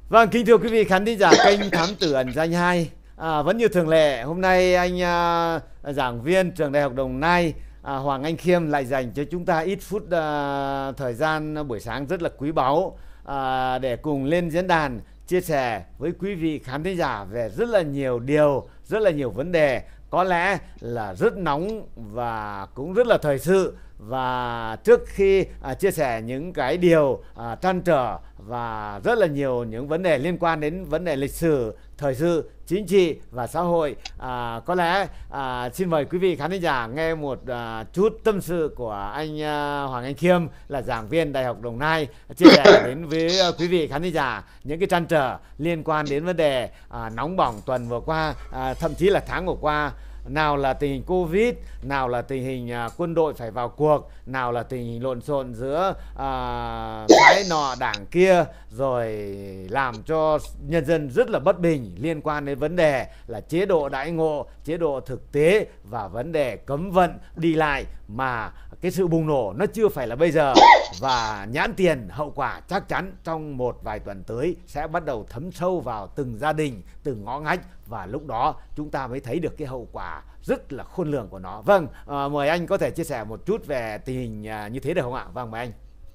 Vâng, kính thưa quý vị khán thính giả kênh Thám Tử Ẩn Danh 2. Vẫn như thường lệ, hôm nay anh giảng viên trường Đại học Đồng Nai Hoàng Anh Khiêm lại dành cho chúng ta ít phút thời gian buổi sáng rất là quý báu để cùng lên diễn đàn chia sẻ với quý vị khán thính giả về rất là nhiều điều, rất là nhiều vấn đề có lẽ là rất nóng và cũng rất là thời sự. Và trước khi chia sẻ những cái điều trăn trở và rất là nhiều những vấn đề liên quan đến vấn đề lịch sử, thời sự, chính trị và xã hội, có lẽ xin mời quý vị khán giả nghe một chút tâm sự của anh Hoàng Anh Khiêm là giảng viên Đại học Đồng Nai chia sẻ đến với quý vị khán giả những cái trăn trở liên quan đến vấn đề nóng bỏng tuần vừa qua, thậm chí là tháng vừa qua. Nào là tình hình Covid, nào là tình hình quân đội phải vào cuộc, nào là tình hình lộn xộn giữa phái nọ đảng kia, rồi làm cho nhân dân rất là bất bình liên quan đến vấn đề là chế độ đãi ngộ, chế độ thực tế và vấn đề cấm vận đi lại, mà cái sự bùng nổ nó chưa phải là bây giờ, và nhãn tiền hậu quả chắc chắn trong một vài tuần tới sẽ bắt đầu thấm sâu vào từng gia đình, từng ngõ ngách, và lúc đó chúng ta mới thấy được cái hậu quả rất là khôn lường của nó. Vâng, mời anh có thể chia sẻ một chút về tình hình như thế được không ạ? Vâng, mời anh.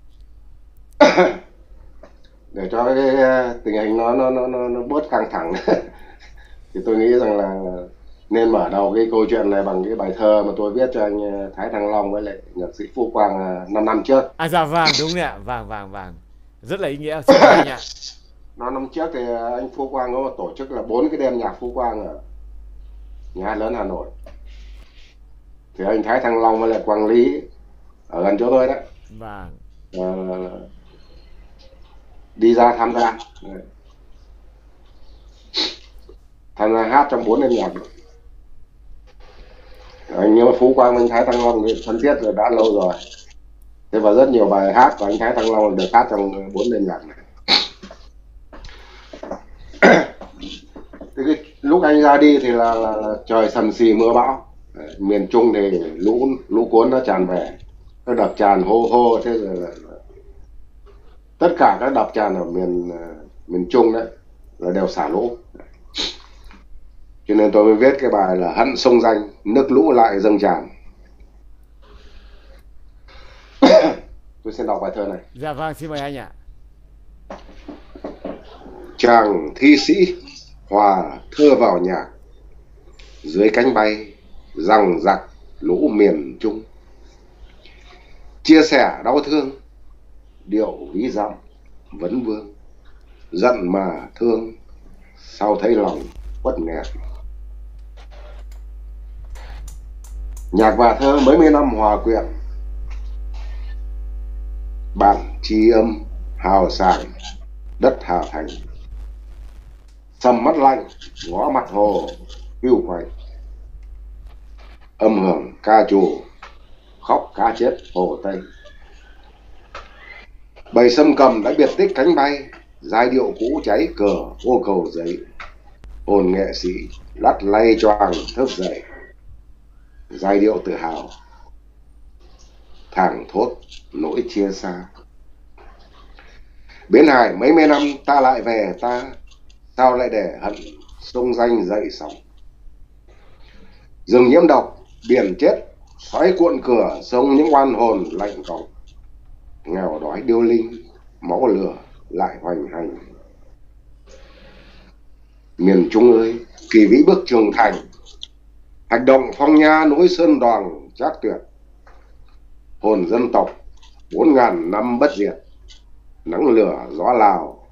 Để cho cái tình hình nó bớt căng thẳng thì tôi nghĩ rằng là nên mở đầu cái câu chuyện này bằng cái bài thơ mà tôi viết cho anh Thái Thăng Long với lại nhạc sĩ Phú Quang 5 năm trước. Dạ vâng, đúng rồi ạ. Vâng, rất là ý nghĩa. Xin mời anh ạ. 5 năm trước thì anh Phú Quang có tổ chức là 4 cái đêm nhạc Phú Quang ở nhà hát lớn Hà Nội. Thì anh Thái Thăng Long với lại Quang Lý ở gần chỗ tôi đó, vâng, đi ra tham gia hát trong 4 đêm nhạc. Anh nhớ Phú Quang với anh Thái Thăng Long thân thiết rồi, đã lâu rồi. Thế và rất nhiều bài hát của anh Thái Thăng Long được hát trong 4 đêm nhạc này. Thế cái lúc anh ra đi thì là trời sầm xì mưa bão. Miền Trung thì lũ cuốn nó tràn về, nó đập tràn hô hô. Thế rồi là tất cả các đập tràn ở miền Trung đấy là đều xả lũ. Cho nên tôi mới viết cái bài là Hận sông Danh, nước lũ lại dâng tràn. Tôi xin đọc bài thơ này. Dạ vâng, xin mời anh ạ. Chàng thi sĩ hòa thơ vào nhạc, dưới cánh bay rằng giặc lũ miền Trung. Chia sẻ đau thương, điệu ví dặm vấn vương. Giận mà thương, sao thấy lòng bất nghẹn. Nhạc và thơ mấy mươi năm hòa quyện, bản tri âm hào sảng đất Hà Thành. Sầm mắt lạnh ngó mặt hồ yêu quạnh, âm hưởng ca trù khóc cá chết hồ Tây. Bầy sâm cầm đã biệt tích cánh bay, giai điệu cũ cháy cờ ô cầu giấy. Hồn nghệ sĩ lắt lay choàng thức dậy, giai điệu tự hào thảng thốt nỗi chia xa. Bến Hải mấy mươi năm ta lại về ta, sao lại để hận sông Danh dậy sóng. Rừng nhiễm độc, biển chết, xoáy cuộn cửa sông những oan hồn lạnh còng. Nghèo đói điêu linh, máu lửa lại hoành hành. Miền Trung ơi, kỳ vĩ bước trưởng thành, hành động phong nha núi sơn đoàng trác tuyệt. Hồn dân tộc 4.000 năm bất diệt, nắng lửa gió Lào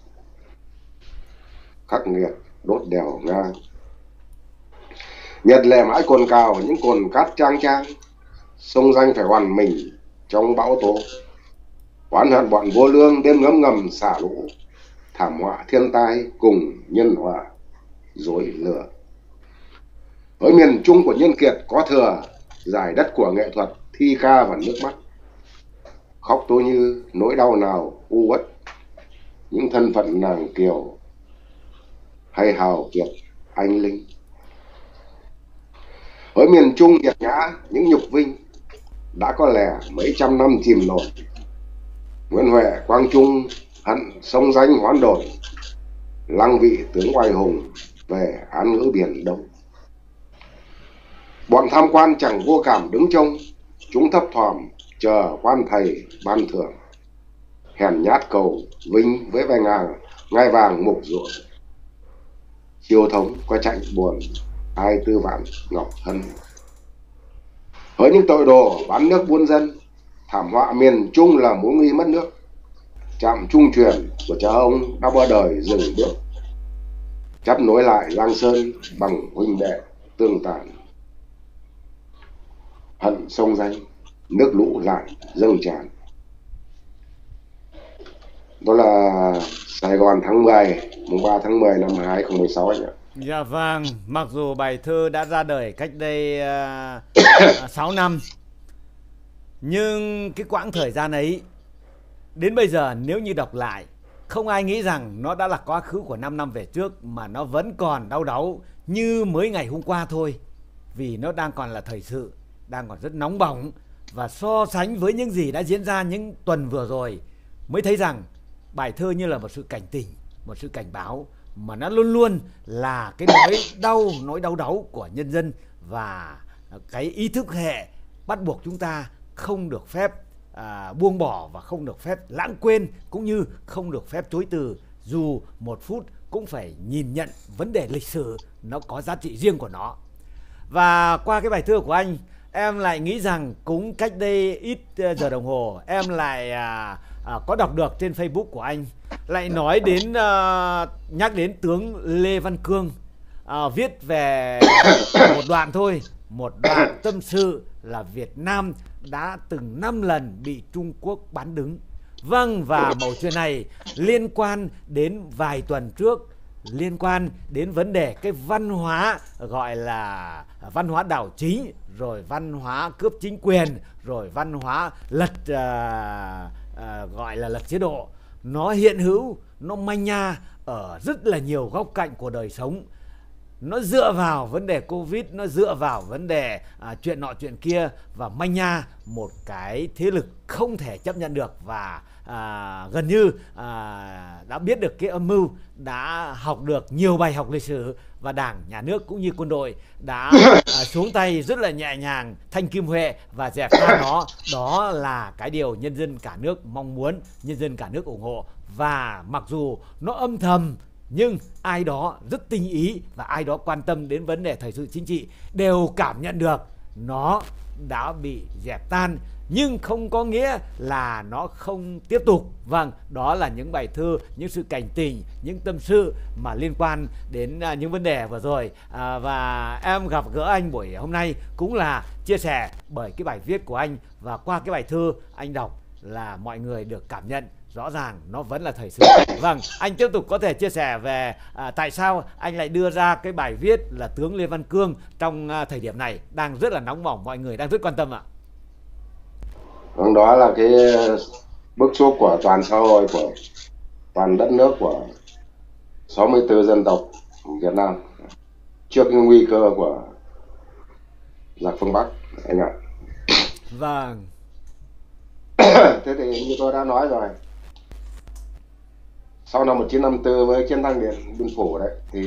khắc nghiệt đốt đèo ngang. Nhật lệ mãi cồn cào những cồn cát trang trang, sông Danh phải hoàn mình trong bão tố. Oán hận bọn vô lương đêm ngấm ngầm xả lũ, thảm họa thiên tai cùng nhân họa dối lửa. Ở miền Trung của nhân kiệt có thừa, giải đất của nghệ thuật thi ca và nước mắt. Khóc tôi như nỗi đau nào u uất, những thân phận nàng kiều hay hào kiệt anh linh. Ở miền Trung nghiệt ngã những nhục vinh, đã có lẽ mấy trăm năm chìm nổi. Nguyễn Huệ Quang Trung hận sông Danh hoán đổi, lăng vị tướng oai hùng về án ngữ biển Đông. Bọn tham quan chẳng vô cảm đứng trông, chúng thấp thỏm chờ quan thầy ban thưởng, hèn nhát cầu vinh với vai ngai vàng mục ruộng. Chiêu thống có chạy buồn, ai tư vạn ngọc hân. Với những tội đồ bán nước buôn dân, thảm họa miền Trung là mối nguy mất nước. Trạm trung truyền của cha ông đã qua đời dừng bước, chắp nối lại Giang Sơn bằng huynh đệ tương tàn. Hận sông danh, nước lũ lại dâng tràn. Đó là Sài Gòn tháng 10, mùng 3 tháng 10 năm 2016 anh ạ. Dạ vâng, mặc dù bài thơ đã ra đời cách đây 6 năm, nhưng cái quãng thời gian ấy đến bây giờ nếu như đọc lại, không ai nghĩ rằng nó đã là quá khứ của 5 năm về trước, mà nó vẫn còn đau đáu như mới ngày hôm qua thôi. Vì nó đang còn là thời sự, đang còn rất nóng bỏng. Và so sánh với những gì đã diễn ra những tuần vừa rồi, mới thấy rằng bài thơ như là một sự cảnh tỉnh, một sự cảnh báo, mà nó luôn luôn là cái nỗi đau đáu của nhân dân. Và cái ý thức hệ bắt buộc chúng ta không được phép buông bỏ và không được phép lãng quên, cũng như không được phép chối từ. Dù một phút cũng phải nhìn nhận vấn đề lịch sử, nó có giá trị riêng của nó. Và qua cái bài thơ của anh, em lại nghĩ rằng cũng cách đây ít giờ đồng hồ, em lại có đọc được trên Facebook của anh lại nói đến nhắc đến tướng Lê Văn Cương, viết về một đoạn thôi, một đoạn tâm sự là Việt Nam đã từng 5 lần bị Trung Quốc bán đứng. Vâng, và mẩu chuyện này liên quan đến vài tuần trước, liên quan đến vấn đề cái văn hóa gọi là văn hóa đảo chính, rồi văn hóa cướp chính quyền, rồi văn hóa lật gọi là lật chế độ. Nó hiện hữu, nó manh nha ở rất là nhiều góc cạnh của đời sống. Nó dựa vào vấn đề Covid, nó dựa vào vấn đề chuyện nọ chuyện kia, và manh nha một cái thế lực không thể chấp nhận được. Và gần như đã biết được cái âm mưu, đã học được nhiều bài học lịch sử, và Đảng, Nhà nước cũng như quân đội đã xuống tay rất là nhẹ nhàng, thanh kim huệ và dẹp tan nó. Đó là cái điều nhân dân cả nước mong muốn, nhân dân cả nước ủng hộ. Và mặc dù nó âm thầm, nhưng ai đó rất tinh ý và ai đó quan tâm đến vấn đề thời sự chính trị đều cảm nhận được nó đã bị dẹp tan, nhưng không có nghĩa là nó không tiếp tục. Vâng, đó là những bài thơ, những sự cảnh tỉnh, những tâm sự mà liên quan đến những vấn đề vừa rồi. Và em gặp gỡ anh buổi hôm nay cũng là chia sẻ bởi cái bài viết của anh, và qua cái bài thơ anh đọc là mọi người được cảm nhận rõ ràng nó vẫn là thời sự. Vâng, anh tiếp tục có thể chia sẻ về tại sao anh lại đưa ra cái bài viết là tướng Lê Văn Cương trong thời điểm này đang rất là nóng bỏng, mọi người đang rất quan tâm ạ. Vâng, đó là cái bức xúc của toàn xã hội, của toàn đất nước, của 64 dân tộc Việt Nam trước những nguy cơ của giặc phương Bắc anh ạ. Vâng. Thế thì như tôi đã nói rồi, sau năm 1954 với chiến thắng Điện Biên Phủ đấy, thì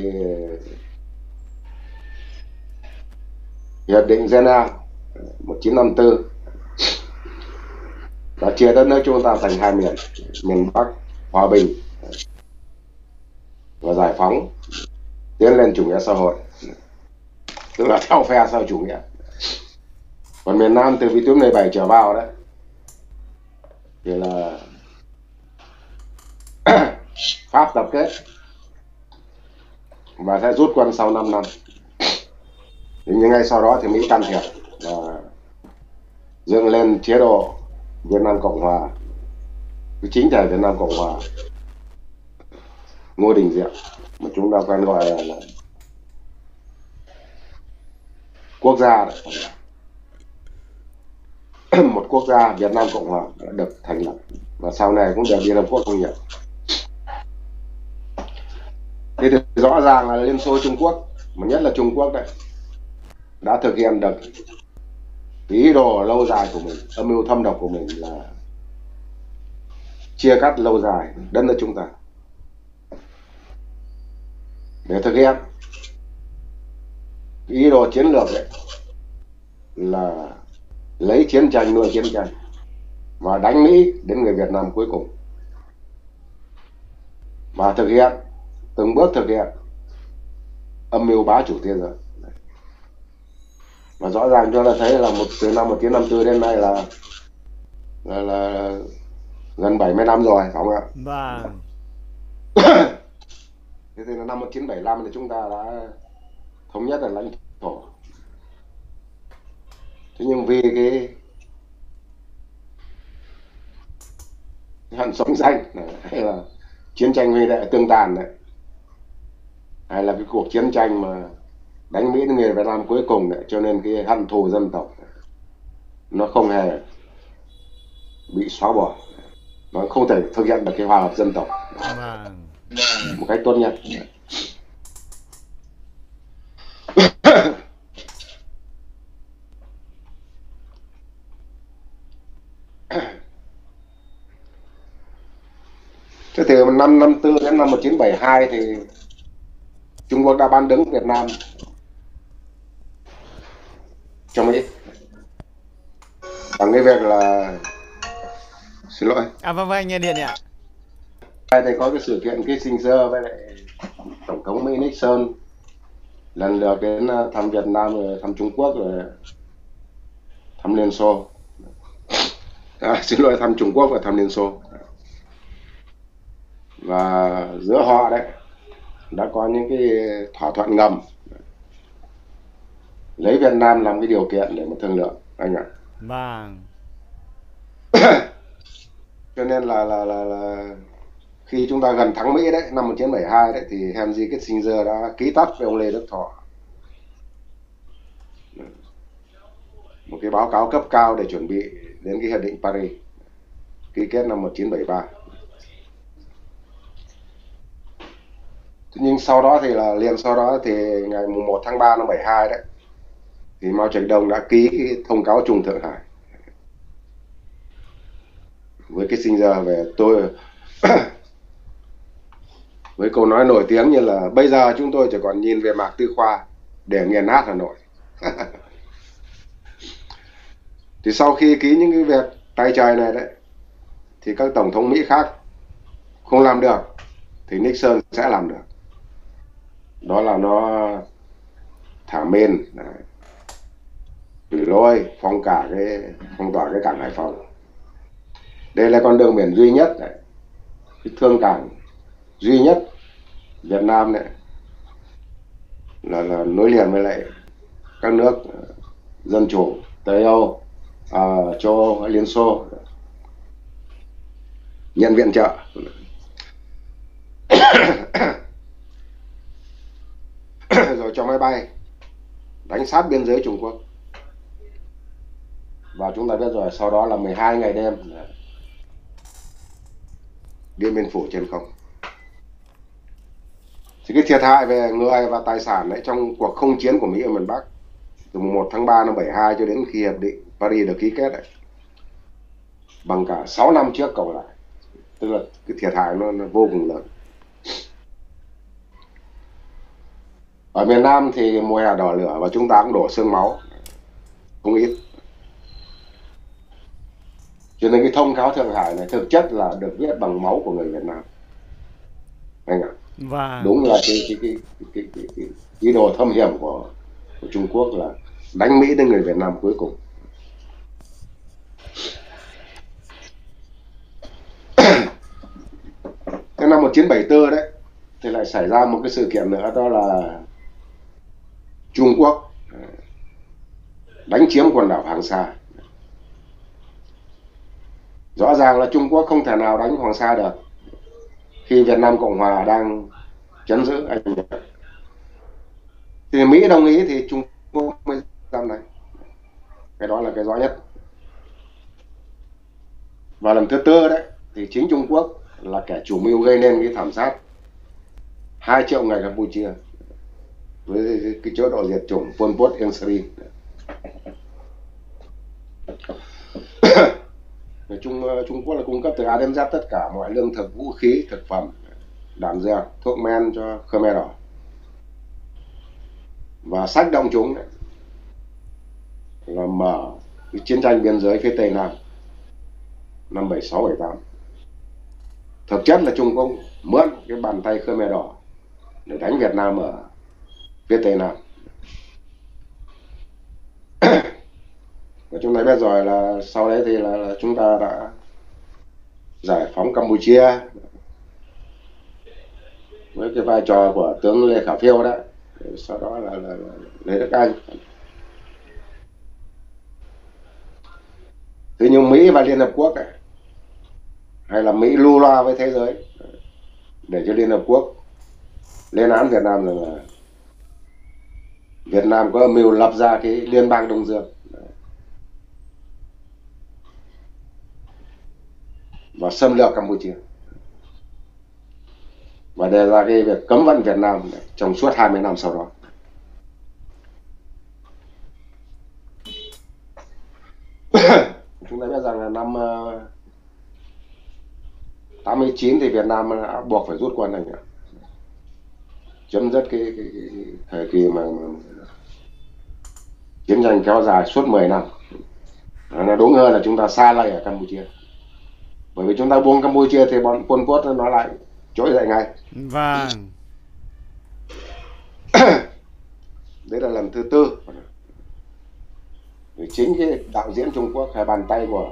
hiệp định Geneva 1954 đã chia đất nước chúng ta thành hai miền, miền Bắc hòa bình và giải phóng, tiến lên chủ nghĩa xã hội, tức là theo phe xã hội chủ nghĩa. Còn miền Nam từ vĩ tuyến 17 trở vào đấy thì là Pháp tập kết và sẽ rút quân sau 5 năm. Nhưng ngay sau đó thì Mỹ can thiệp và dựng lên chế độ Việt Nam Cộng Hòa, cái chính thể Việt Nam Cộng Hòa Ngô Đình Diệm, mà chúng ta quen gọi là quốc gia đấy. Một quốc gia Việt Nam Cộng Hòa đã được thành lập và sau này cũng được Liên Hợp Quốc công nhận. Thế thì rõ ràng là Liên Xô Trung Quốc, mà nhất là Trung Quốc đấy, đã thực hiện được ý đồ lâu dài của mình, âm mưu thâm độc của mình là chia cắt lâu dài đất nước chúng ta. để thực hiện ý đồ chiến lược đấy là lấy chiến tranh nuôi chiến tranh và đánh Mỹ đến người Việt Nam cuối cùng, và thực hiện từng bước thực hiện âm mưu bá chủ thế giới. Và rõ ràng chúng ta thấy là từ năm 1954 đến nay là gần 70 năm rồi, phải không ạ? Vâng. Thế thì là năm 1975 thì chúng ta đã thống nhất là lãnh thổ. Thế nhưng vì cái hận sống danh hay là chiến tranh huy đệ tương tàn đấy, hay là cái cuộc chiến tranh mà đánh Mỹ đến người Việt Nam cuối cùng đấy, cho nên cái hận thù dân tộc nó không hề bị xóa bỏ, nó không thể thực hiện được cái hòa hợp dân tộc một cách tốt nhất. Thế thì năm 54 đến năm 1972 thì Trung Quốc đã bán đứng Việt Nam cho Mỹ bằng cái việc là, xin lỗi, Vâng, anh nghe điện ạ. thì có cái sự kiện Kissinger với lại tổng thống Mỹ Nixon lần lượt đến thăm Việt Nam, rồi thăm Trung Quốc, rồi thăm Liên Xô, xin lỗi, thăm Trung Quốc và thăm Liên Xô. Và giữa họ đấy đã có những cái thỏa thuận ngầm lấy Việt Nam làm cái điều kiện để mà thương lượng, anh ạ. Vâng. Cho nên là khi chúng ta gần thắng Mỹ đấy, năm 1972 đấy, thì Henry Kissinger đã ký tắt với ông Lê Đức Thọ một cái báo cáo cấp cao để chuẩn bị đến cái hiệp định Paris ký kết năm 1973. Nhưng sau đó thì liền sau đó thì ngày 1 tháng 3 năm 72 đấy, thì Mao Trạch Đông đã ký cái thông cáo chung Thượng Hải với Kissinger về tôi với câu nói nổi tiếng như là bây giờ chúng tôi chỉ còn nhìn về Mạc Tư Khoa để nghiền nát Hà Nội. Thì sau khi ký những cái việc tay trời này đấy, thì các tổng thống Mỹ khác không làm được thì Nixon sẽ làm được. Đó là nó thả mìn, gửi lôi, phong tỏa cái cảng Hải Phòng. Đây là con đường biển duy nhất đấy, cái thương cảng duy nhất Việt Nam này là nối liền với lại các nước dân chủ Tây Âu, châu Âu, Liên Xô, nhận viện trợ. Rồi cho máy bay đánh sát biên giới Trung Quốc. Và chúng ta biết rồi, sau đó là 12 ngày đêm Điện Biên Phủ trên không. Thì cái thiệt hại về người và tài sản đấy trong cuộc không chiến của Mỹ ở miền Bắc từ 1 tháng 3 năm 72 cho đến khi hiệp định Paris được ký kết đấy, bằng cả 6 năm trước cộng lại. Tức là cái thiệt hại nó vô cùng lớn. Ở miền Nam thì mùa hè đỏ lửa và chúng ta cũng đổ xương máu không ít. Cho nên cái thông cáo Thượng Hải này thực chất là được viết bằng máu của người Việt Nam, anh ạ. Đúng là cái ý đồ thâm hiểm của Trung Quốc là đánh Mỹ đến người Việt Nam cuối cùng. Thế năm 1974 đấy thì lại xảy ra một cái sự kiện nữa, đó là Trung Quốc đánh chiếm quần đảo Hoàng Sa. Rõ ràng là Trung Quốc không thể nào đánh Hoàng Sa được khi Việt Nam Cộng Hòa đang trấn giữ anh. Thì Mỹ đồng ý thì Trung Quốc mới làm này. Cái đó là cái rõ nhất. Và lần thứ tư đấy thì chính Trung Quốc là kẻ chủ mưu gây nên cái thảm sát 2 triệu người Campuchia với cái chế độ diệt chủng Pol Pot Ieng Sari. Trung Quốc là cung cấp từ A đến Z tất cả mọi lương thực, vũ khí, thực phẩm, đạn dược, thuốc men cho Khmer Đỏ. và sách động chúng đấy, là mở cái chiến tranh biên giới phía Tây Nam năm 76-78. Thực chất là Trung Quốc mượn cái bàn tay Khmer Đỏ để đánh Việt Nam ở phía Tây Nam. Và chúng ta biết rồi là sau đấy thì là chúng ta đã giải phóng Campuchia với cái vai trò của tướng Lê Khả Phiêu đó. Sau đó là Lê Đức Anh. Thế nhưng Mỹ và Liên Hợp Quốc ấy, hay là Mỹ lưu loa với thế giới để cho Liên Hợp Quốc lên án Việt Nam rằng là Việt Nam có âm mưu lập ra cái Liên bang Đông Dương và xâm lược Campuchia, và đề ra cái việc cấm vận Việt Nam trong suốt 20 năm sau đó. Chúng ta biết rằng là năm 89 thì Việt Nam đã buộc phải rút quân anh ạ, chấm dứt cái thời kỳ mà chiến tranh kéo dài suốt 10 năm. Nó đúng hơn là chúng ta xa lầy ở Campuchia, bởi vì chúng ta buông Campuchia thì bọn Pol Pot nó lại trỗi dậy ngay. Vâng. Đấy là lần thứ tư. Vì chính cái đạo diễn Trung Quốc hay bàn tay của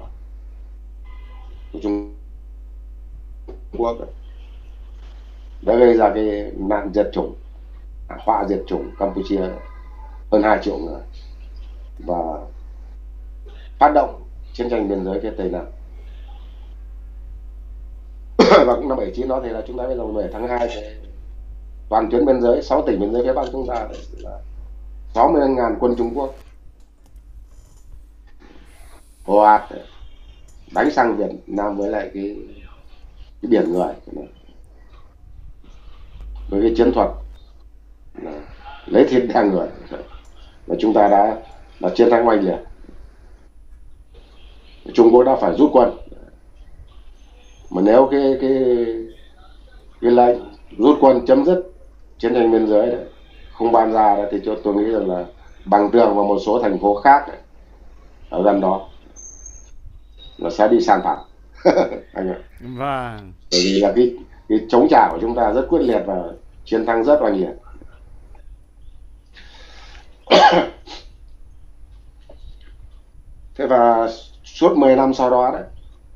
Trung Quốc đã gây ra cái nạn diệt chủng, họa diệt chủng Campuchia hơn 2 triệu người, và phát động chiến tranh biên giới phía Tây Nam. Và cũng năm 79 đó thì là chúng ta biết rằng 10 tháng 2 thì toàn tuyến biên giới 6 tỉnh biên giới phía Bắc chúng ta là 60.000 quân Trung Quốc ồ ạt đánh sang Việt Nam với lại cái biển người, với cái chiến thuật lấy thịt đè người, và chúng ta đã chiến thắng oanh liệt. Trung Quốc đã phải rút quân, mà nếu cái lệnh rút quân chấm dứt chiến tranh biên giới đấy không ban ra đấy, thì cho tôi nghĩ rằng là Bằng Tường và một số thành phố khác đấy, ở gần đó nó sẽ bị san phẳng. Anh ạ. Vâng. Bởi vì là cái chống trả của chúng ta rất quyết liệt và chiến thắng rất oanh liệt. Thế và suốt 10 năm sau đó đấy,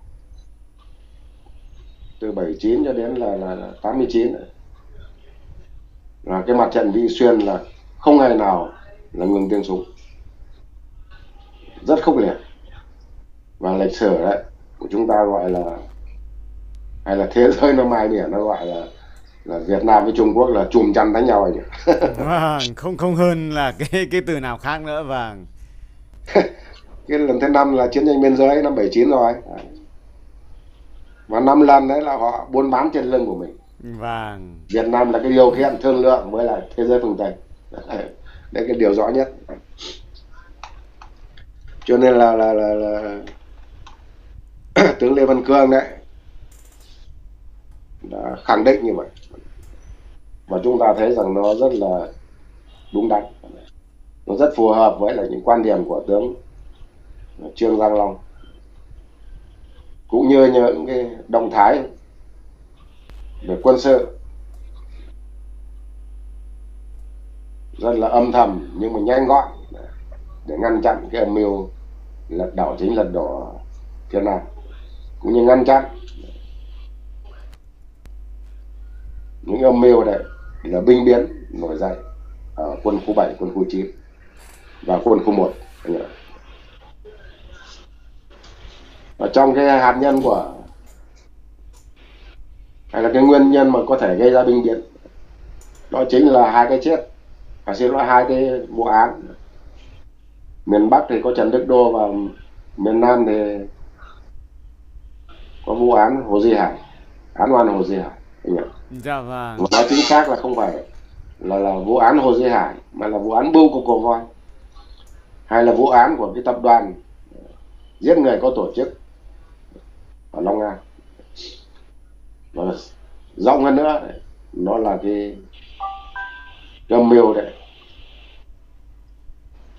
từ 79 cho đến là 89 đấy, là cái mặt trận Vị Xuyên là không ngày nào là ngừng tiếng súng, rất khốc liệt. Và lịch sử đấy của chúng ta gọi là, hay là thế giới nó mai biển nó gọi là Việt Nam với Trung Quốc là chùm chăn đánh nhau anh ạ. Vâng, không hơn là cái từ nào khác nữa. Vâng. Cái lần thứ 5 là chiến tranh biên giới năm 79 rồi. Và 5 lần đấy là họ buôn bán trên lưng của mình. Vâng. Việt Nam là cái điều kiện thương lượng với lại thế giới phương Tây. Đấy là cái điều rõ nhất. Cho nên là tướng Lê Văn Cương đấy đã khẳng định như vậy, và chúng ta thấy rằng nó rất là đúng đắn, nó rất phù hợp với lại những quan điểm của tướng Trương Giang Long, cũng như những cái động thái về quân sự rất là âm thầm nhưng mà nhanh gọn để ngăn chặn cái âm mưu lật đảo chính lật đổ phía Nam, cũng như ngăn chặn những âm mưu đấy là binh biến nổi dậy ở quân khu 7, quân khu 9 và quân khu 1. Và trong cái hạt nhân của, hay là cái nguyên nhân mà có thể gây ra binh biến, đó chính là hai cái chết, xin lỗi, hai cái vụ án. Miền Bắc thì có Trần Đức Đô, và miền Nam thì có vụ án Hồ Duy Hải, án oan Hồ Duy Hải. Dạ vâng. Nói chính xác là không phải là vụ án Hồ Duy Hải, mà là vụ án bưu của Cổ Voi, hay là vụ án của cái tập đoàn giết người có tổ chức ở Long An. Và rộng hơn nữa, nó là cái âm mưu đấy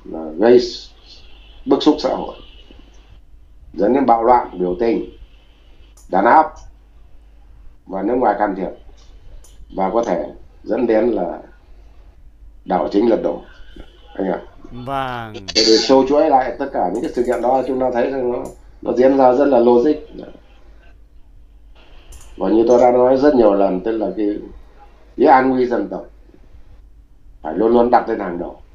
là gây bức xúc xã hội, dẫn đến bạo loạn, biểu tình, đàn áp và nước ngoài can thiệp, và có thể dẫn đến là đảo chính lật đổ anh ạ. Vâng. Để sâu chuỗi lại tất cả những cái sự kiện đó, chúng ta thấy rằng nó diễn ra rất là logic, và như tôi đã nói rất nhiều lần, tức là cái an nguy dân tộc phải luôn luôn đặt lên hàng đầu.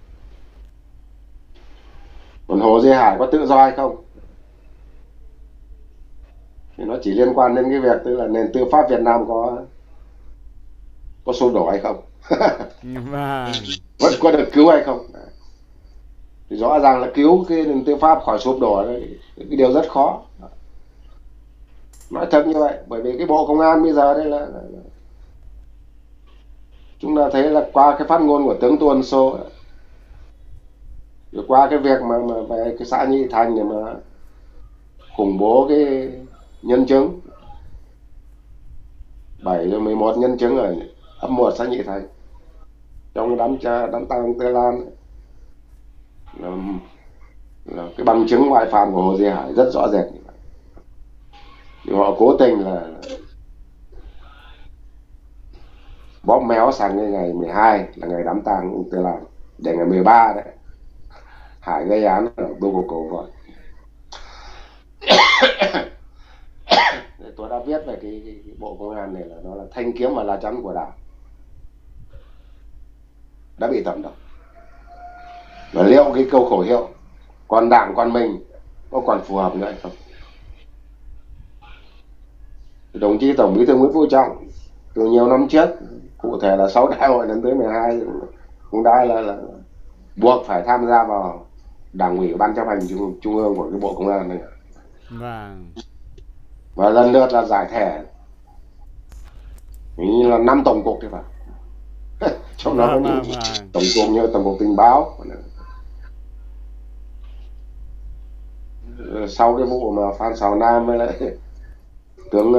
Còn Hồ Duy Hải có tự do hay không thì nó chỉ liên quan đến cái việc tức là nền tư pháp Việt Nam có sụp đổ hay không. Vâng. Vẫn có được cứu hay không. Thì rõ ràng là cứu cái nền tư pháp khỏi sụp đổ là cái điều rất khó. Nói thật như vậy, bởi vì cái Bộ Công an bây giờ đây là chúng ta thấy là qua cái phát ngôn của tướng Tô Ân Sô, rồi qua cái việc mà về cái xã Nhị Thành để mà khủng bố cái nhân chứng 7 rồi 11 nhân chứng ở ấp 1 xã Nhị Thành trong đám tang Tây Lan là cái bằng chứng ngoại phạm của Hồ Duy Hải rất rõ rệt như vậy. Nhưng họ cố tình là bóp méo sang cái ngày 12 là ngày đám tang Tây Lan, để ngày 13 đấy Hải gây án ở Bưu Cổ Voi. Tôi đã viết về cái Bộ Công an này là nó là thanh kiếm và lá chắn của Đảng đã bị tẩm độc. Và liệu cái câu khẩu hiệu còn Đảng còn mình có còn phù hợp nữa hay không? Đồng chí Tổng Bí thư Nguyễn Phú Trọng từ nhiều năm trước, cụ thể là 6 đại hội lần tới 12 cũng đã là buộc phải tham gia vào Đảng ủy Ban chấp hành trung ương của cái Bộ Công an này. Vâng. Và lần lượt là giải thể như là 5 tổng cục thì phải. Trong đó có tổng cục như tổng cục tình báo. Sau cái vụ mà Phan Xào Nam với lại tướng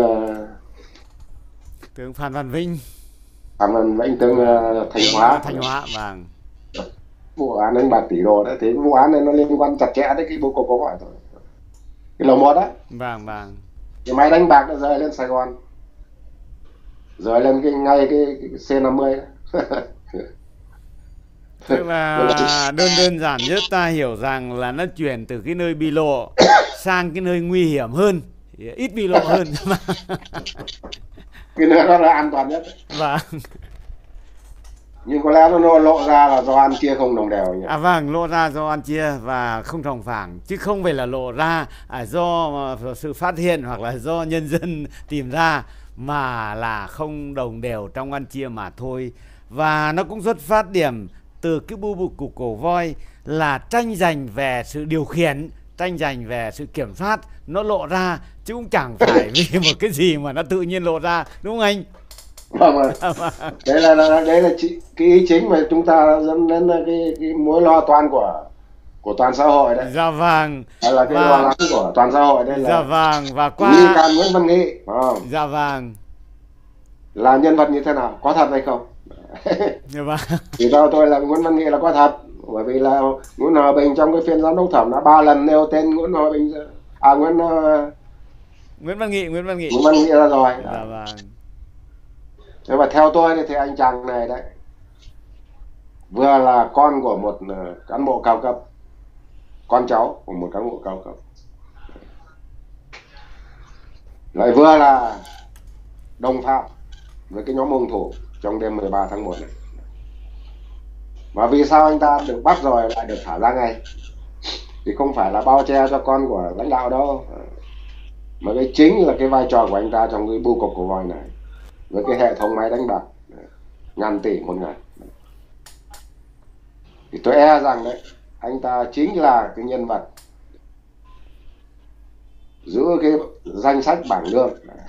Phan Văn Vĩnh, tướng Thanh Hóa. Vâng. Vụ án đánh bạc tỷ đô đấy, thế vụ án này nó liên quan chặt chẽ đến cái Bưu Cục có gọi thôi, cái lầu một đấy. Vâng. Cái máy đánh bạc nó rơi lên Sài Gòn, rơi lên cái C50 Tức là đơn giản nhất ta hiểu rằng là nó chuyển từ cái nơi bị lộ sang cái nơi nguy hiểm hơn, ít bị lộ hơn. Cái nơi đó là an toàn nhất. Vâng. Nhưng có lẽ nó lộ ra là do ăn chia không đồng đều nhỉ? Vâng, lộ ra do ăn chia và không sòng phẳng, chứ không phải là lộ ra do sự phát hiện hoặc là do nhân dân tìm ra, mà là không đồng đều trong ăn chia mà thôi. Và nó cũng xuất phát điểm từ cái Bưu Cục Cổ Voi là tranh giành về sự điều khiển, tranh giành về sự kiểm soát, nó lộ ra, chứ cũng chẳng phải vì một cái gì mà nó tự nhiên lộ ra, đúng không anh? Vâng. Đấy là cái ý chính mà chúng ta dẫn đến cái mối lo toan của toàn xã hội đấy. Dạ vâng. Hay là cái lo lắng của toàn xã hội đây là. Dạ vâng. Và qua nghi can Nguyễn Văn Nghị, dạ vâng, là nhân vật như thế nào, có thật hay không? Dạ vâng. Thì theo tôi là Nguyễn Văn Nghị là có thật, bởi vì là Nguyễn Hòa Bình trong cái phiên giám đốc thẩm đã 3 lần nêu tên Nguyễn Hòa Bình, Nguyễn Văn Nghị ra rồi. Dạ vâng. Thế mà theo tôi thì anh chàng này đấy vừa là con của một cán bộ cao cấp, con cháu của một cán bộ cao cấp, lại vừa là đồng phạm với cái nhóm hung thủ trong đêm 13 tháng 1 này. Mà vì sao anh ta được bắt rồi lại được thả ra ngay? Thì không phải là bao che cho con của lãnh đạo đâu, mà cái chính là cái vai trò của anh ta trong cái Bưu Cục Cổ Voi này, với cái hệ thống máy đánh bạc ngàn tỷ một ngày. Thì tôi e rằng đấy, anh ta chính là cái nhân vật giữ cái danh sách bảng lương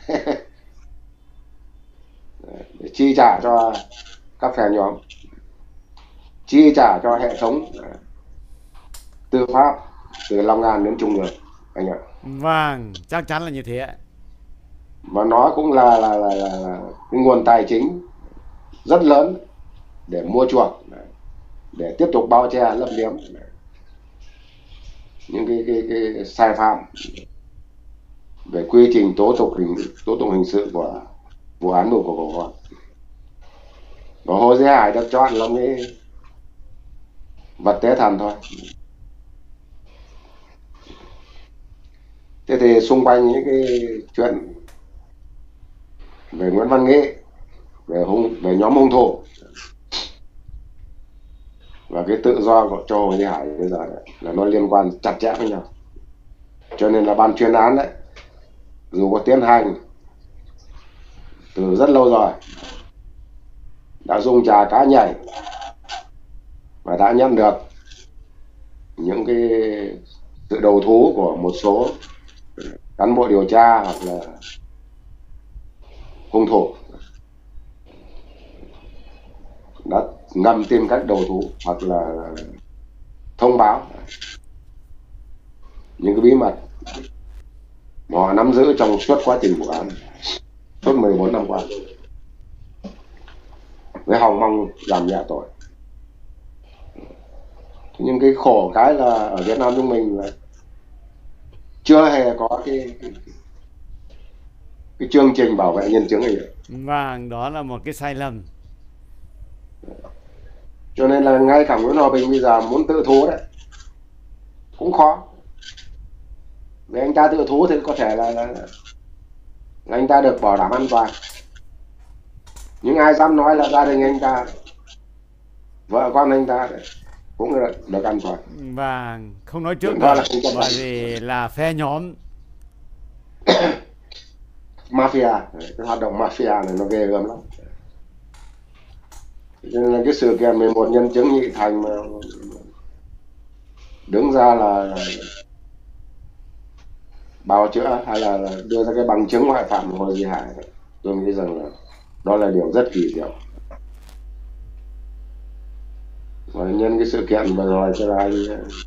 để chi trả cho các phe nhóm, chi trả cho hệ thống tư pháp từ Long An đến Trung ương anh ạ. Vâng, chắc chắn là như thế ạ. Và nó cũng là cái nguồn tài chính rất lớn để mua chuộc, để tiếp tục bao che lấp liếm. những cái sai phạm về quy trình tố tụng hình sự của vụ án của con. Và Hồ Duy Hải được chọn là cái vật tế thần thôi. Thế thì xung quanh những cái chuyện về Nguyễn Văn Nghệ, về nhóm hung thủ và cái tự do của cho Hồ Duy Hải bây giờ đấy, là nó liên quan chặt chẽ với nhau. Cho nên là ban chuyên án đấy, dù có tiến hành từ rất lâu rồi, đã dùng trà cá nhảy và đã nhận được những cái sự đầu thú của một số cán bộ điều tra hoặc là hung thủ, đã ngầm tìm cách đầu thú hoặc là thông báo những cái bí mật mà họ nắm giữ trong suốt quá trình vụ án, suốt 14 năm qua, với hòng mong giảm nhẹ tội. Nhưng cái khổ cái là ở Việt Nam chúng mình là chưa hề có cái chương trình bảo vệ nhân chứng này. Vâng, đó là một cái sai lầm. Cho nên là ngay cả Nguyễn Hòa Bình bây giờ muốn tự thú đấy cũng khó. Vì anh ta tự thú thì có thể là anh ta được bảo đảm an toàn, nhưng ai dám nói là gia đình anh ta, vợ con anh ta cũng được an toàn. Và không nói trước được, bởi vì là phe nhóm mafia, cái hoạt động mafia này nó ghê gớm lắm. Cho nên là cái sự kiện 11 nhân chứng nhị thành mà đứng ra là bào chữa hay là đưa ra cái bằng chứng ngoại phạm của Hồ Duy Hải, tôi nghĩ rằng là đó là điều rất kỳ diệu. Và nhân cái sự kiện vừa rồi cho là anh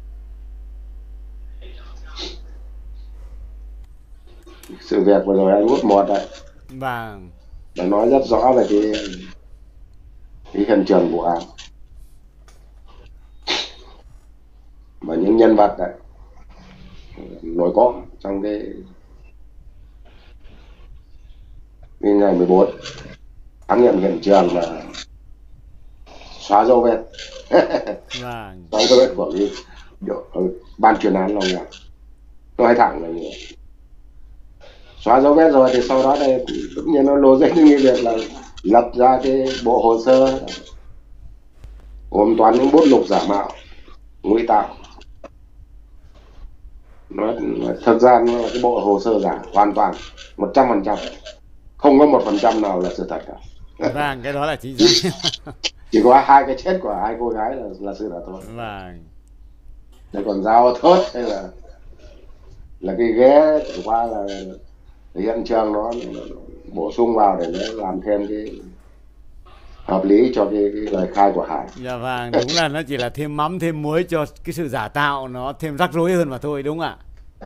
sự việc vừa rồi anh út một đấy, vâng, đã nói rất rõ về cái hiện trường vụ án và những nhân vật đấy nổi cộm trong cái ngày 14 khám nghiệm hiện trường và xóa dấu vết. vâng, xóa dấu vết của cái ban chuyên án Long Nhật. Nói thẳng là như vậy. Xóa dấu vết rồi thì sau đó đây tự nhiên nó lô dễ như việc là lập ra cái bộ hồ sơ gồm toàn những bút lục giả mạo, ngụy tạo. Nó thực ra nó là cái bộ hồ sơ giả hoàn toàn 100%, không có 1% nào là sự thật cả. Vâng, cái đó là chính xác. Chỉ có 2 cái chết của 2 cô gái là sự thật thôi. Vâng. Thế còn dao thớt hay là cái ghế chẳng qua là hiện trường nó bổ sung vào để nó làm thêm cái hợp lý cho cái lời khai của Hải. Dạ vâng, đúng là nó chỉ là thêm mắm thêm muối cho cái sự giả tạo nó thêm rắc rối hơn mà thôi, đúng không ạ?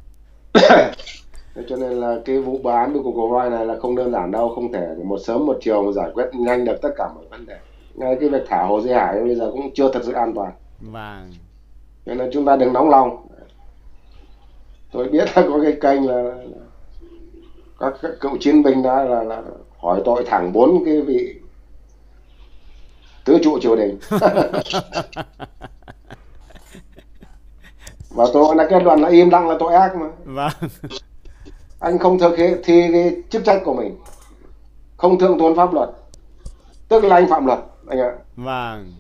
Cho nên là cái vụ án của cô Voi này là không đơn giản đâu, không thể một sớm một chiều mà giải quyết nhanh được tất cả mọi vấn đề. Ngay cái việc thả Hồ Duy Hải bây giờ cũng chưa thật sự an toàn. Vâng. Nên là chúng ta đừng nóng lòng. Tôi biết là có cái kênh là các cựu chiến binh đã là hỏi tội thẳng 4 cái vị tứ trụ triều đình. Và tôi đã kết luận là im lặng là tội ác mà. Vâng. Anh không thực hiện thi cái chức trách của mình, không thượng tôn pháp luật, tức là anh phạm luật anh ạ. Vâng.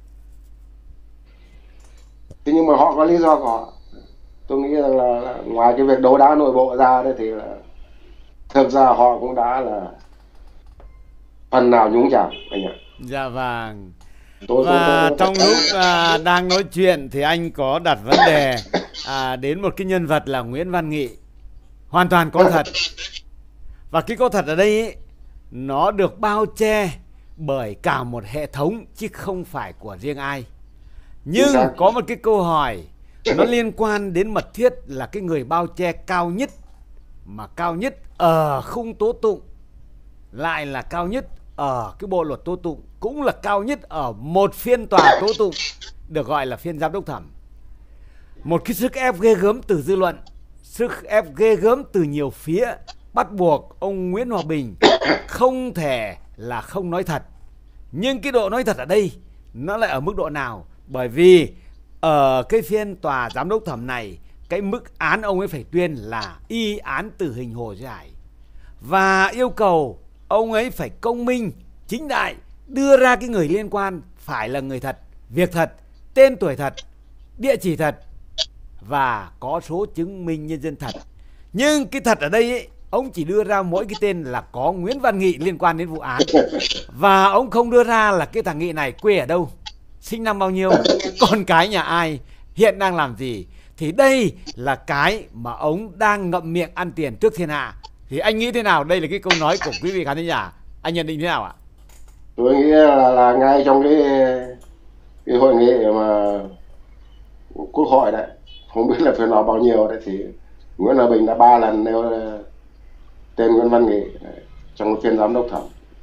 Thế nhưng mà họ có lý do của họ. Tôi nghĩ rằng là ngoài cái việc đấu đá nội bộ ra đấy thì là thực ra họ cũng đã là phần nào nhúng chàm anh ạ. Dạ vâng. Và trong lúc đang nói chuyện thì anh có đặt vấn đề đến một cái nhân vật là Nguyễn Văn Nghị, hoàn toàn có thật. Và cái có thật ở đây ấy, nó được bao che bởi cả một hệ thống chứ không phải của riêng ai. Nhưng có một cái câu hỏi nó liên quan đến mật thiết là cái người bao che cao nhất, mà cao nhất ở khung tố tụng, lại là cao nhất ở cái bộ luật tố tụng, cũng là cao nhất ở một phiên tòa tố tụng được gọi là phiên giám đốc thẩm. một cái sức ép ghê gớm từ dư luận, sức ép ghê gớm từ nhiều phía, bắt buộc ông Nguyễn Hòa Bình không thể là không nói thật. Nhưng cái độ nói thật ở đây nó lại ở mức độ nào? Bởi vì ở cái phiên tòa giám đốc thẩm này, cái mức án ông ấy phải tuyên là y án tử hình Hồ Duy Hải, và yêu cầu ông ấy phải công minh, chính đại, đưa ra cái người liên quan phải là người thật, việc thật, tên tuổi thật, địa chỉ thật và có số chứng minh nhân dân thật. Nhưng cái thật ở đây ấy, ông chỉ đưa ra mỗi cái tên là có Nguyễn Văn Nghị liên quan đến vụ án, và ông không đưa ra là cái thằng Nghị này quê ở đâu, sinh năm bao nhiêu, con cái nhà ai, hiện đang làm gì. Thì đây là cái mà ông đang ngậm miệng ăn tiền trước thiên hạ. Thì anh nghĩ thế nào? Đây là cái câu nói của quý vị khán giả, anh nhận định thế nào ạ? Tôi nghĩ là ngay trong cái hội nghị mà Quốc hội đấy, không biết là phải nói bao nhiêu đấy, thì Nguyễn Hòa Bình đã 3 lần nêu tên Nguyễn Văn Nghị trong phiên giám đốc thẩm.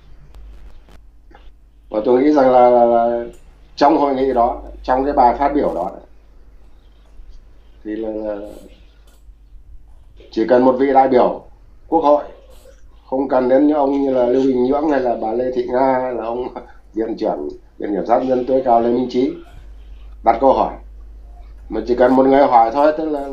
Và tôi nghĩ rằng là trong hội nghị đó, trong cái bài phát biểu đó thì là chỉ cần một vị đại biểu Quốc hội, không cần đến những ông như là Lưu Bình Nhưỡng hay là bà Lê Thị Nga hay là ông viện trưởng viện kiểm sát nhân dân tối cao Lê Minh Trí đặt câu hỏi, mà chỉ cần một người hỏi thôi, tức là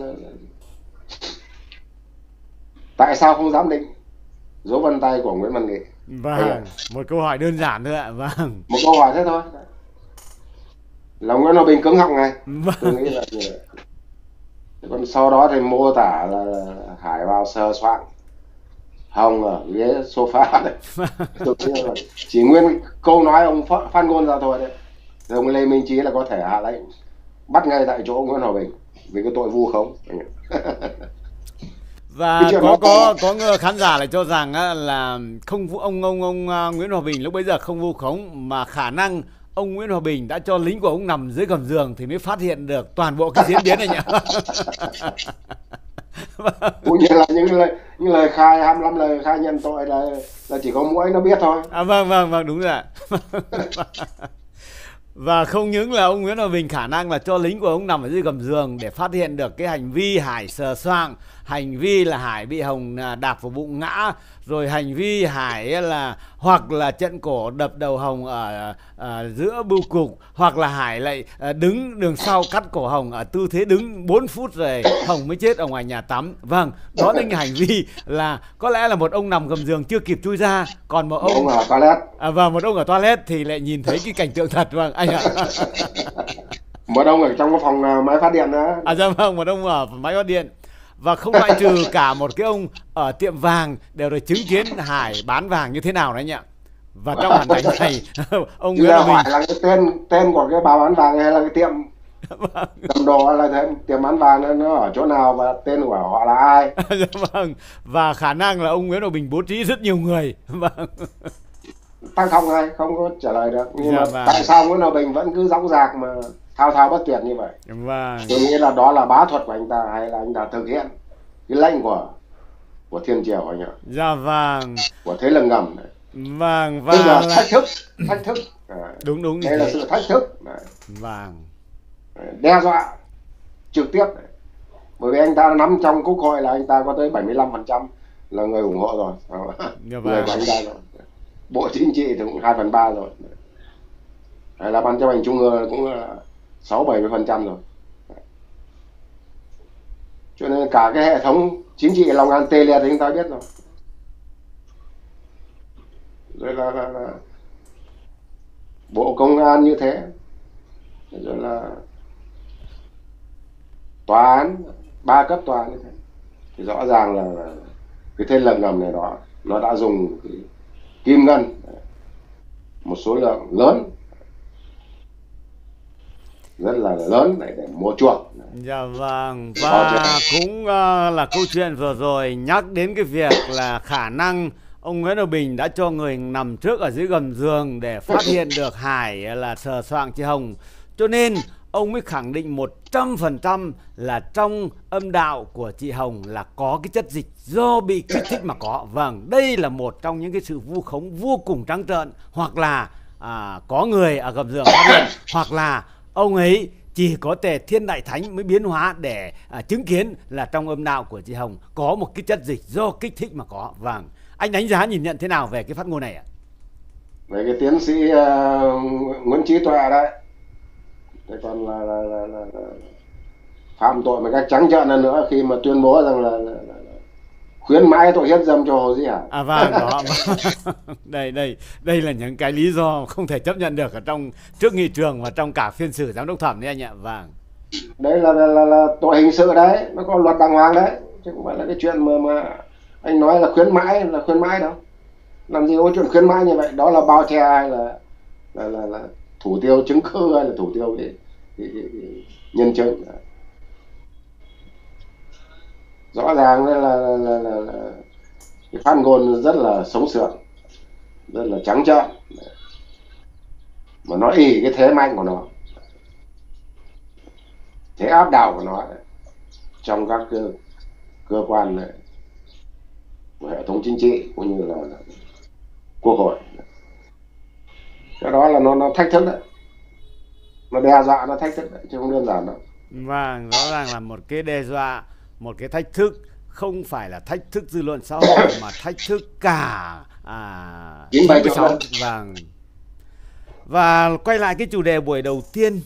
tại sao không giám định dấu vân tay của Nguyễn Văn Nghị? Vâng, một câu hỏi đơn giản thôi ạ. Vâng, một câu hỏi thế thôi là Nguyễn Hòa Bình cứng họng ngay. Vâng. Tôi nghĩ là như vậy. Còn sau đó thì mô tả là Hải vào sờ soạn Hồng ở ghế sofa đấy. Tôi nghĩ là chỉ nguyên câu nói ông phát ngôn ra thôi đấy, thì ông Lê Minh Trí là có thể hạ lệnh bắt ngay tại chỗ Nguyễn Hòa Bình vì cái tội vu khống. Và có khán giả lại cho rằng là không ông Nguyễn Hòa Bình lúc bấy giờ không vu khống, mà khả năng ông Nguyễn Hòa Bình đã cho lính của ông nằm dưới gầm giường thì mới phát hiện được toàn bộ cái diễn biến này nhỉ. Cũng như là những lời khai 25 lời khai nhận tội là chỉ có mỗi nó biết thôi. Vâng, đúng rồi ạ. Và không những là ông Nguyễn Hòa Bình khả năng là cho lính của ông nằm ở dưới gầm giường để phát hiện được cái hành vi Hải sờ soạng, hành vi là Hải bị Hồng đạp vào bụng ngã, rồi hành vi Hải là hoặc là trận cổ đập đầu Hồng ở giữa bưu cục, hoặc là Hải lại đứng đường sau cắt cổ Hồng ở tư thế đứng 4 phút rồi Hồng mới chết ở ngoài nhà tắm. Vâng, đó là những hành vi là có lẽ là một ông nằm gầm giường chưa kịp chui ra, còn một ông ở toilet. Và một ông ở toilet thì lại nhìn thấy cái cảnh tượng thật. Vâng, anh ạ. Một ông ở trong cái phòng máy phát điện đó. Dạ vâng, một ông ở máy phát điện. Và không loại trừ cả một cái ông ở tiệm vàng đều được chứng kiến Hải bán vàng như thế nào đấy anh ạ. Và trong hoàn cảnh này ông Nguyễn Hòa Bình hỏi là cái tên của cái bà bán vàng hay là cái tiệm cầm đồ, là thế, tiệm bán vàng nó ở chỗ nào và tên của họ là ai? Vâng, và khả năng là ông Nguyễn Hòa Bình bố trí rất nhiều người. Vâng, Tăng không hay không có trả lời được. Nhưng mà tại sao Nguyễn Hòa Bình vẫn cứ dõng dạc mà thao bất tuyệt như vậy? Vâng, tôi nghĩ là đó là bá thuật của anh ta, hay là anh ta thực hiện cái lệnh của thiên triều anh ạ. Dạ vâng, của thế lực ngầm này. Vâng, và là thách thức. Đúng đây là sự thách thức này. Vâng, đe dọa trực tiếp này. Bởi vì anh ta nắm trong Quốc hội là anh ta có tới 75% là người ủng hộ rồi. Người của anh ta rồi. Bộ Chính trị thì cũng 2/3 rồi. Hay là Ban chấp hành Trung ương cũng là 60-70% rồi. Cho nên cả cái hệ thống chính trị Long An tê liệt thì chúng ta biết rồi. Rồi là Bộ Công an như thế. Rồi là tòa án, 3 cấp tòa như thế. Thì rõ ràng là cái thế lực ngầm này đó, nó đã dùng cái kim ngân một số lượng lớn, rất là lớn để mua chuộc. Dạ vâng, và cũng là câu chuyện vừa rồi nhắc đến cái việc là khả năng ông Nguyễn Hòa Bình đã cho người nằm trước ở dưới gầm giường để phát hiện được Hải là sờ soạng chị Hồng. Cho nên ông mới khẳng định 100% là trong âm đạo của chị Hồng là có cái chất dịch do bị kích thích mà có. Vâng, đây là một trong những cái sự vu khống vô cùng trắng trợn. Hoặc là có người ở gầm giường phát hiện, hoặc là ông ấy chỉ có Tề Thiên Đại Thánh mới biến hóa để chứng kiến là trong âm đạo của chị Hồng có một cái chất dịch do kích thích mà có. Vâng, anh đánh giá nhìn nhận thế nào về cái phát ngôn này ạ? Về cái tiến sĩ Nguyễn Trí Tuệ đấy, thế còn là phạm tội một cách trắng trợn hơn nữa khi mà tuyên bố rằng là khuyến mãi tội hiếp dâm cho Hồ Duy Hải. Vâng, đó. Đây là những cái lý do không thể chấp nhận được ở trong trước nghị trường và trong cả phiên xử giám đốc thẩm đấy anh ạ. Vâng. Đấy là tội hình sự đấy, nó có luật đàng hoàng đấy, chứ không phải là cái chuyện mà anh nói là khuyến mãi đâu. Làm gì có chuyện khuyến mãi như vậy, đó là bao che hay là thủ tiêu chứng cứ hay là thủ tiêu cái nhân chứng. Rõ ràng là cái phát ngôn rất là sống sượng, rất là trắng trợn, mà nó ỷ cái thế mạnh của nó, thế áp đảo của nó trong các cơ quan này, của hệ thống chính trị cũng như là quốc hội. Cái đó là nó thách thức đấy, nó đe dọa, nó thách thức đấy, chứ không đơn giản đâu. Vâng, rõ ràng là một cái đe dọa, một cái thách thức, không phải là thách thức dư luận xã hội mà thách thức cả 96. Vâng. Và quay lại cái chủ đề buổi đầu tiên,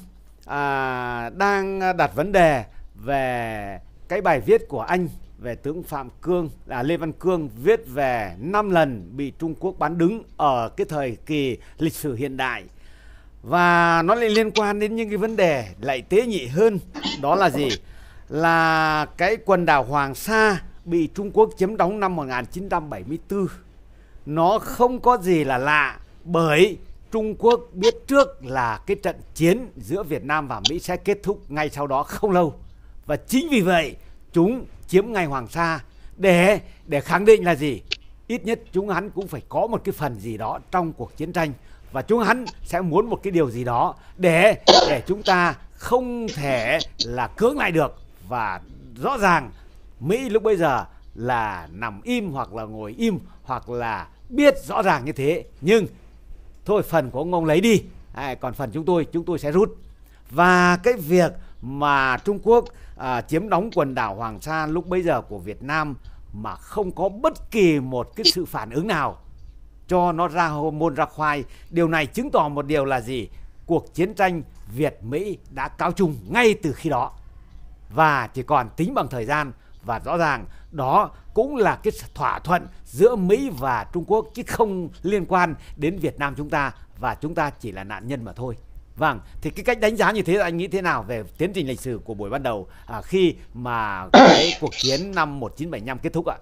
đang đặt vấn đề về cái bài viết của anh về tướng Phạm Cương, Lê Văn Cương viết về 5 lần bị Trung Quốc bán đứng ở cái thời kỳ lịch sử hiện đại. Và nó lại liên quan đến những cái vấn đề lại tế nhị hơn, đó là gì? Là cái quần đảo Hoàng Sa bị Trung Quốc chiếm đóng năm 1974. Nó không có gì là lạ, bởi Trung Quốc biết trước là cái trận chiến giữa Việt Nam và Mỹ sẽ kết thúc ngay sau đó không lâu. Và chính vì vậy chúng chiếm ngay Hoàng Sa để khẳng định là gì? Ít nhất chúng hắn cũng phải có một cái phần gì đó trong cuộc chiến tranh, và chúng hắn sẽ muốn một cái điều gì đó để chúng ta không thể là cưỡng lại được. Và rõ ràng Mỹ lúc bây giờ là nằm im hoặc là ngồi im, hoặc là biết rõ ràng như thế, nhưng thôi phần của ông lấy đi, còn phần chúng tôi sẽ rút. Và cái việc mà Trung Quốc chiếm đóng quần đảo Hoàng Sa lúc bấy giờ của Việt Nam mà không có bất kỳ một cái sự phản ứng nào cho nó ra môn ra khoai, điều này chứng tỏ một điều là gì? Cuộc chiến tranh Việt-Mỹ đã cáo chung ngay từ khi đó và chỉ còn tính bằng thời gian. Và rõ ràng đó cũng là cái thỏa thuận giữa Mỹ và Trung Quốc, chứ không liên quan đến Việt Nam chúng ta, và chúng ta chỉ là nạn nhân mà thôi. Vâng, thì cái cách đánh giá như thế anh nghĩ thế nào về tiến trình lịch sử của buổi ban đầu khi mà cái cuộc chiến năm 1975 kết thúc ạ?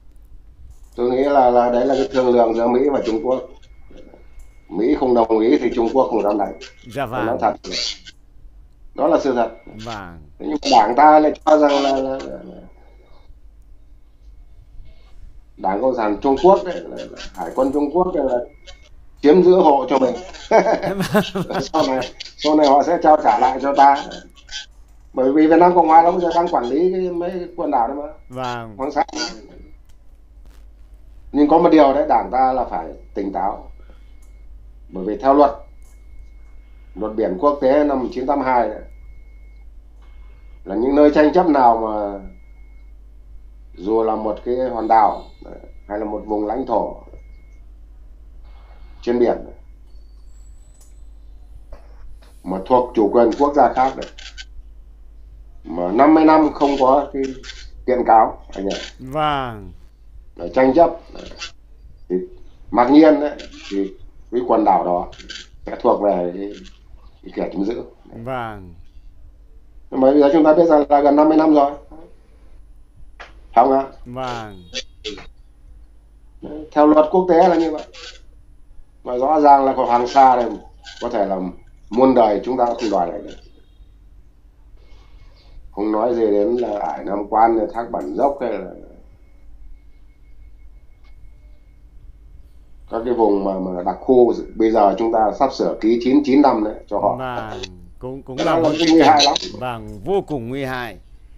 Tôi nghĩ là đấy là cái thương lượng giữa Mỹ và Trung Quốc. Mỹ không đồng ý thì Trung Quốc không dám đánh. Dạ vâng. Nói thật, đó là sự thật. Vâng. Thế nhưng Đảng ta lại cho rằng là Đảng Cộng sản Trung Quốc đấy, là Hải quân Trung Quốc là chiếm giữ hộ cho mình. sau này họ sẽ trao trả lại cho ta, bởi vì Việt Nam Cộng Hòa nó bây giờ đang quản lý mấy quần đảo đấy mà. Vâng. Hoàng Sa. Nhưng có một điều đấy, Đảng ta là phải tỉnh táo, bởi vì theo luật biển quốc tế năm 1982 đấy, là những nơi tranh chấp nào mà dù là một cái hòn đảo hay là một vùng lãnh thổ trên biển mà thuộc chủ quyền quốc gia khác đấy, mà 50 năm không có cái kiện cáo anh ạ. Vâng. Tranh chấp thì mặc nhiên đấy, thì cái quần đảo đó sẽ thuộc về cái kẻ chiếm giữ. Vâng. Nhưng mà bây giờ chúng ta biết rằng là gần 50 năm rồi, không ạ? Vâng. Theo luật quốc tế là như vậy. Và rõ ràng là còn Hoàng Sa này có thể là muôn đời chúng ta không đòi lại được. Không nói gì đến là Ải Nam Quan, Thác Bản Dốc hay là các cái vùng mà đặc khu bây giờ chúng ta sắp sửa ký 99 năm đấy cho họ. Vâng. Cũng là một nguy hại lắm. Vâng, vô cùng nguy hại.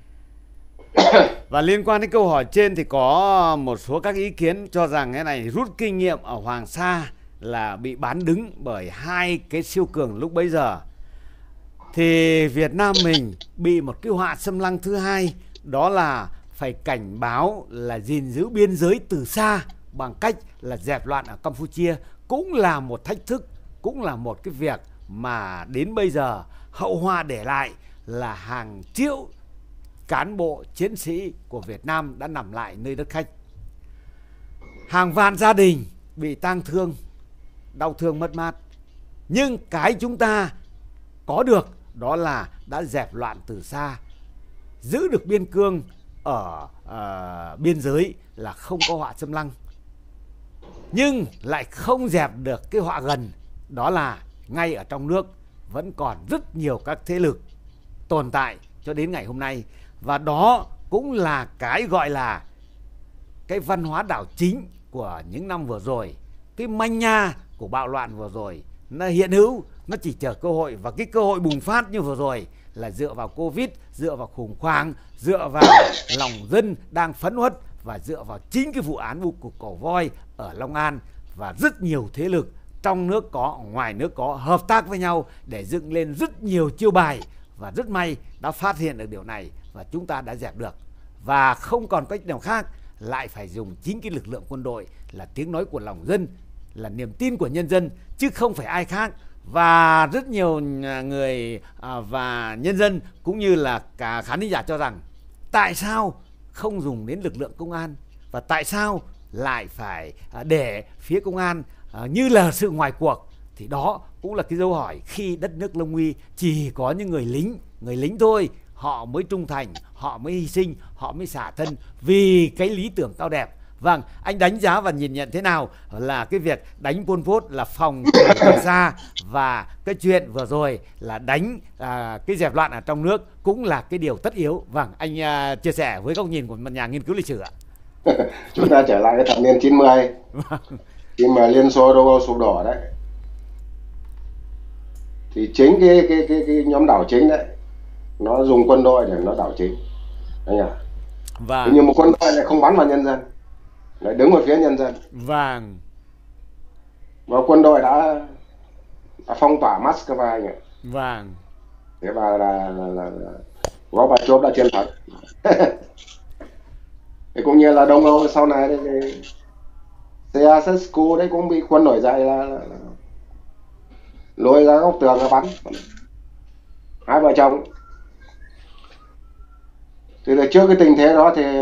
Và liên quan đến câu hỏi trên thì có một số các ý kiến cho rằng cái này rút kinh nghiệm ở Hoàng Sa là bị bán đứng bởi hai cái siêu cường lúc bấy giờ. thì Việt Nam mình bị một cái họa xâm lăng thứ hai, đó là phải cảnh báo là gìn giữ biên giới từ xa bằng cách là dẹp loạn ở Campuchia, cũng là một thách thức, cũng là một cái việc mà đến bây giờ hậu họa để lại là hàng triệu cán bộ chiến sĩ của Việt Nam đã nằm lại nơi đất khách. Hàng vạn gia đình bị tang thương, đau thương mất mát. Nhưng cái chúng ta có được đó là đã dẹp loạn từ xa, giữ được biên cương ở biên giới là không có họa xâm lăng. Nhưng lại không dẹp được cái họa gần, đó là ngay ở trong nước vẫn còn rất nhiều các thế lực tồn tại cho đến ngày hôm nay. Và đó cũng là cái gọi là cái văn hóa đảo chính của những năm vừa rồi. Cái manh nha của bạo loạn vừa rồi nó hiện hữu, nó chỉ chờ cơ hội. Và cái cơ hội bùng phát như vừa rồi là dựa vào Covid, dựa vào khủng hoảng, dựa vào lòng dân đang phẫn uất, và dựa vào chính cái vụ án vụ cục Cổ Voi ở Long An. Và rất nhiều thế lực trong nước có, ngoài nước có, hợp tác với nhau để dựng lên rất nhiều chiêu bài. Và rất may đã phát hiện được điều này và chúng ta đã dẹp được. Và không còn cách nào khác, lại phải dùng chính cái lực lượng quân đội là tiếng nói của lòng dân, là niềm tin của nhân dân, chứ không phải ai khác. Và rất nhiều người và nhân dân cũng như là cả khán giả cho rằng tại sao không dùng đến lực lượng công an, và tại sao lại phải để phía công an như là sự ngoài cuộc. Thì đó cũng là cái dấu hỏi, khi đất nước lâm nguy chỉ có những người lính thôi, họ mới trung thành, họ mới hy sinh, họ mới xả thân vì cái lý tưởng cao đẹp. Vâng, anh đánh giá và nhìn nhận thế nào là cái việc đánh Pol Pot là phòng từ xa, và cái chuyện vừa rồi là đánh cái dẹp loạn ở trong nước cũng là cái điều tất yếu. Vâng, anh chia sẻ với góc nhìn của một nhà nghiên cứu lịch sử ạ. Chúng ta trở lại cái thập niên 90, khi mà Liên Xô Đông Âu sụp đổ đấy, thì chính cái nhóm đảo chính đấy nó dùng quân đội để nó đảo chính, anh ạ. Vâng. Nhưng mà quân đội lại không bắn vào nhân dân, lại đứng ở phía nhân dân. Vâng. Và quân đội đã phong tỏa Moscow, anh ạ. Vâng. Thế và là Gorbachev đã chiến thắng. Thế cũng như là Đông Âu sau này thì Ceausescu đấy cũng bị quân nổi dậy là lôi ra góc tường và bắn hai vợ chồng. Thì là trước cái tình thế đó thì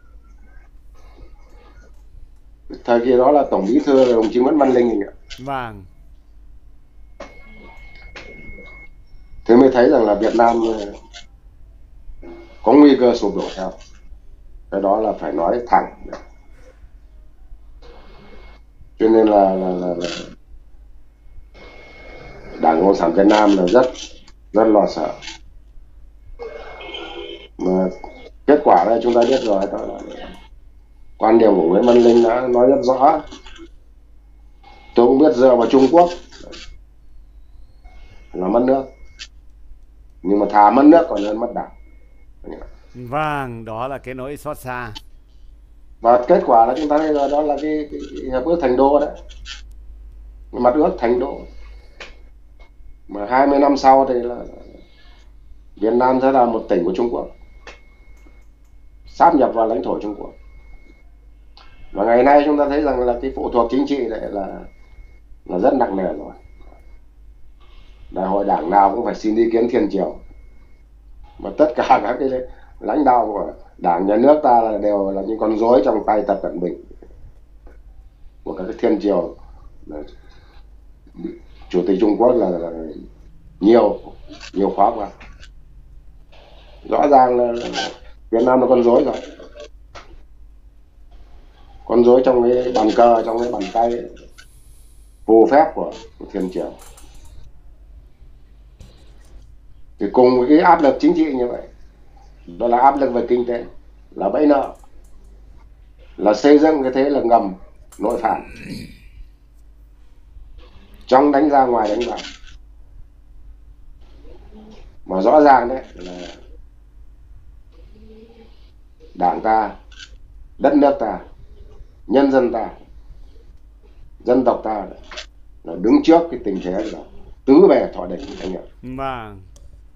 thời kỳ đó là tổng bí thư là đồng chí Nguyễn Văn Linh. Vâng. Thế mới thấy rằng là Việt Nam có nguy cơ sụp đổ theo. Cái đó là phải nói thẳng. Cho nên là Đảng Cộng sản Việt Nam là rất lo sợ. Mà kết quả là chúng ta biết rồi, đó là quan điểm của Nguyễn Văn Linh đã nói rất rõ. Tôi cũng biết dựa vào Trung Quốc là mất nước, nhưng mà thà mất nước còn hơn mất đảng. Vâng, đó là cái nỗi xót xa. Và kết quả là chúng ta thấy rồi, đó là cái hiệp ước Thành Đô đấy, mặt ước Thành Đô. Mà 20 năm sau thì là Việt Nam sẽ là một tỉnh của Trung Quốc, sáp nhập vào lãnh thổ Trung Quốc. Và ngày nay chúng ta thấy rằng là cái phụ thuộc chính trị này là rất nặng nề rồi. Đại hội đảng nào cũng phải xin ý kiến Thiên Triều. Mà tất cả các cái lãnh đạo của Đảng, nhà nước ta là đều là những con rối trong tay Tập Cận Bình, của các cái Thiên Triều. Chủ tịch Trung Quốc là nhiều khóa qua. Rõ ràng là Việt Nam là con rối rồi, con rối trong cái bàn cờ, trong cái bàn tay phù phép của Thiên Triều. Thì cùng với cái áp lực chính trị như vậy, đó là áp lực về kinh tế, là vay nợ, là xây dựng cái thế lực ngầm nội phản, trong đánh ra ngoài đánh vào. Mà rõ ràng đấy là Đảng ta, đất nước ta, nhân dân ta, dân tộc ta là đứng trước cái tình thế là tứ bề thọ địch, anh ạ. Vâng.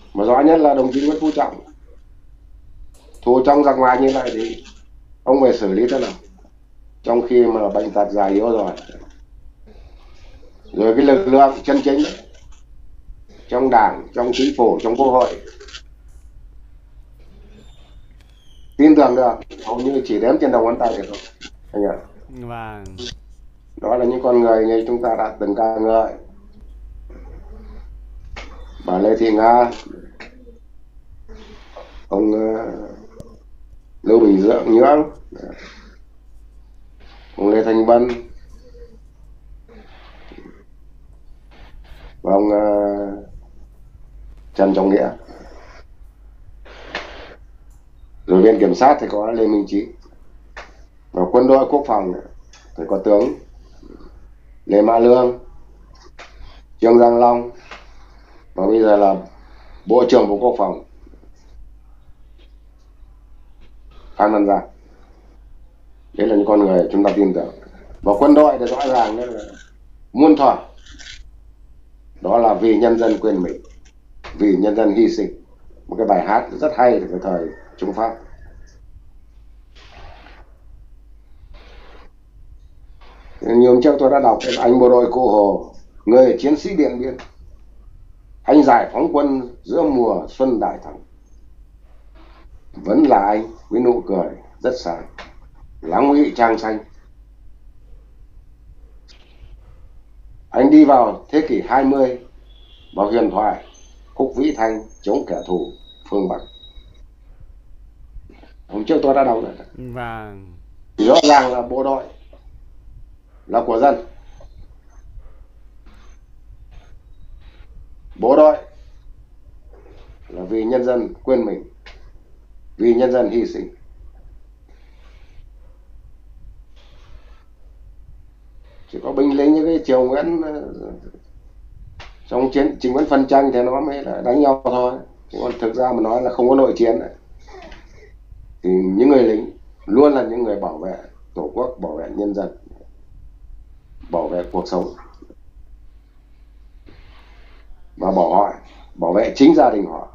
Mà rõ nhất là đồng chí Nguyễn Phú Trọng, thù trong giặc ngoài như vậy thì ông về xử lý thế nào, trong khi mà bệnh tật già yếu rồi. Rồi cái lực lượng chân chính trong đảng, trong chính phủ, trong quốc hội, tin tưởng được hầu như chỉ đếm trên đầu ngón tay được thôi anh ạ. Vâng. Đó là những con người như chúng ta đã từng ca ngợi, bà Lê Thị Nga, ông Lưu Bình Nhưỡng, ông Lê Thanh Vân và ông Trần Trọng Nghĩa. Rồi Viện Kiểm sát thì có Lê Minh Trí, và quân đội quốc phòng thì có tướng Lê Mã Lương, Trương Giang Long, và bây giờ là Bộ trưởng Bộ Quốc phòng Phan Văn Giang. Đấy là những con người chúng ta tin tưởng. Và quân đội thì rõ ràng đó là muôn thuở, đó là vì nhân dân quên mình, vì nhân dân hy sinh. Một cái bài hát rất hay từ thời Trung Pháp. Nhiều hôm trước tôi đã đọc anh bộ đội Cụ Hồ, người chiến sĩ Điện Biên, anh giải phóng quân giữa mùa xuân đại thắng, vẫn là anh với nụ cười rất sáng, láng ngụy trang xanh. Anh đi vào thế kỷ 20 vào huyền thoại khúc Vĩ Thanh chống kẻ thù phương Bắc. Hôm trước tôi đã đọc rồi. Vâng. Rõ ràng là bộ đội là của dân, bộ đội là vì nhân dân quên mình, vì nhân dân hy sinh. Chỉ có binh lính như cái Triều Nguyễn trong chính vẫn phân tranh thì nó mới là đánh nhau thôi, chứ còn thực ra mà nói là không có nội chiến này. Thì những người lính luôn là những người bảo vệ tổ quốc, bảo vệ nhân dân, bảo vệ cuộc sống, và bảo vệ chính gia đình họ,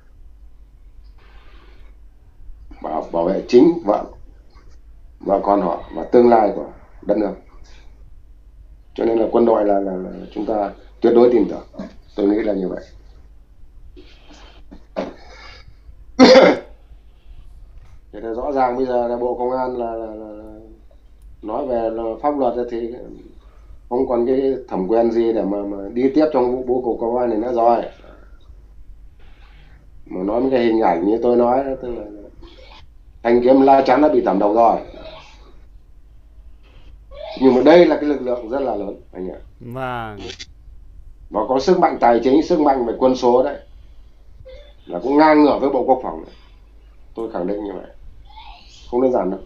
bảo vệ chính vợ con họ và tương lai của đất nước. Cho nên là quân đội là chúng ta tuyệt đối tin tưởng, tôi nghĩ là như vậy. Thì rõ ràng bây giờ là Bộ Công an là nói về là pháp luật thì không còn cái thẩm quyền gì để mà đi tiếp trong vụ Bộ Công an này nữa rồi. Mà nói mấy cái hình ảnh như tôi nói đó, tức là thanh kiếm la chắn đã bị tẩm đầu rồi. Nhưng mà đây là cái lực lượng rất là lớn anh ạ. Vâng. Và có sức mạnh tài chính, sức mạnh về quân số đấy, là cũng ngang ngửa với Bộ Quốc phòng này. Tôi khẳng định như vậy, không đơn giản đâu.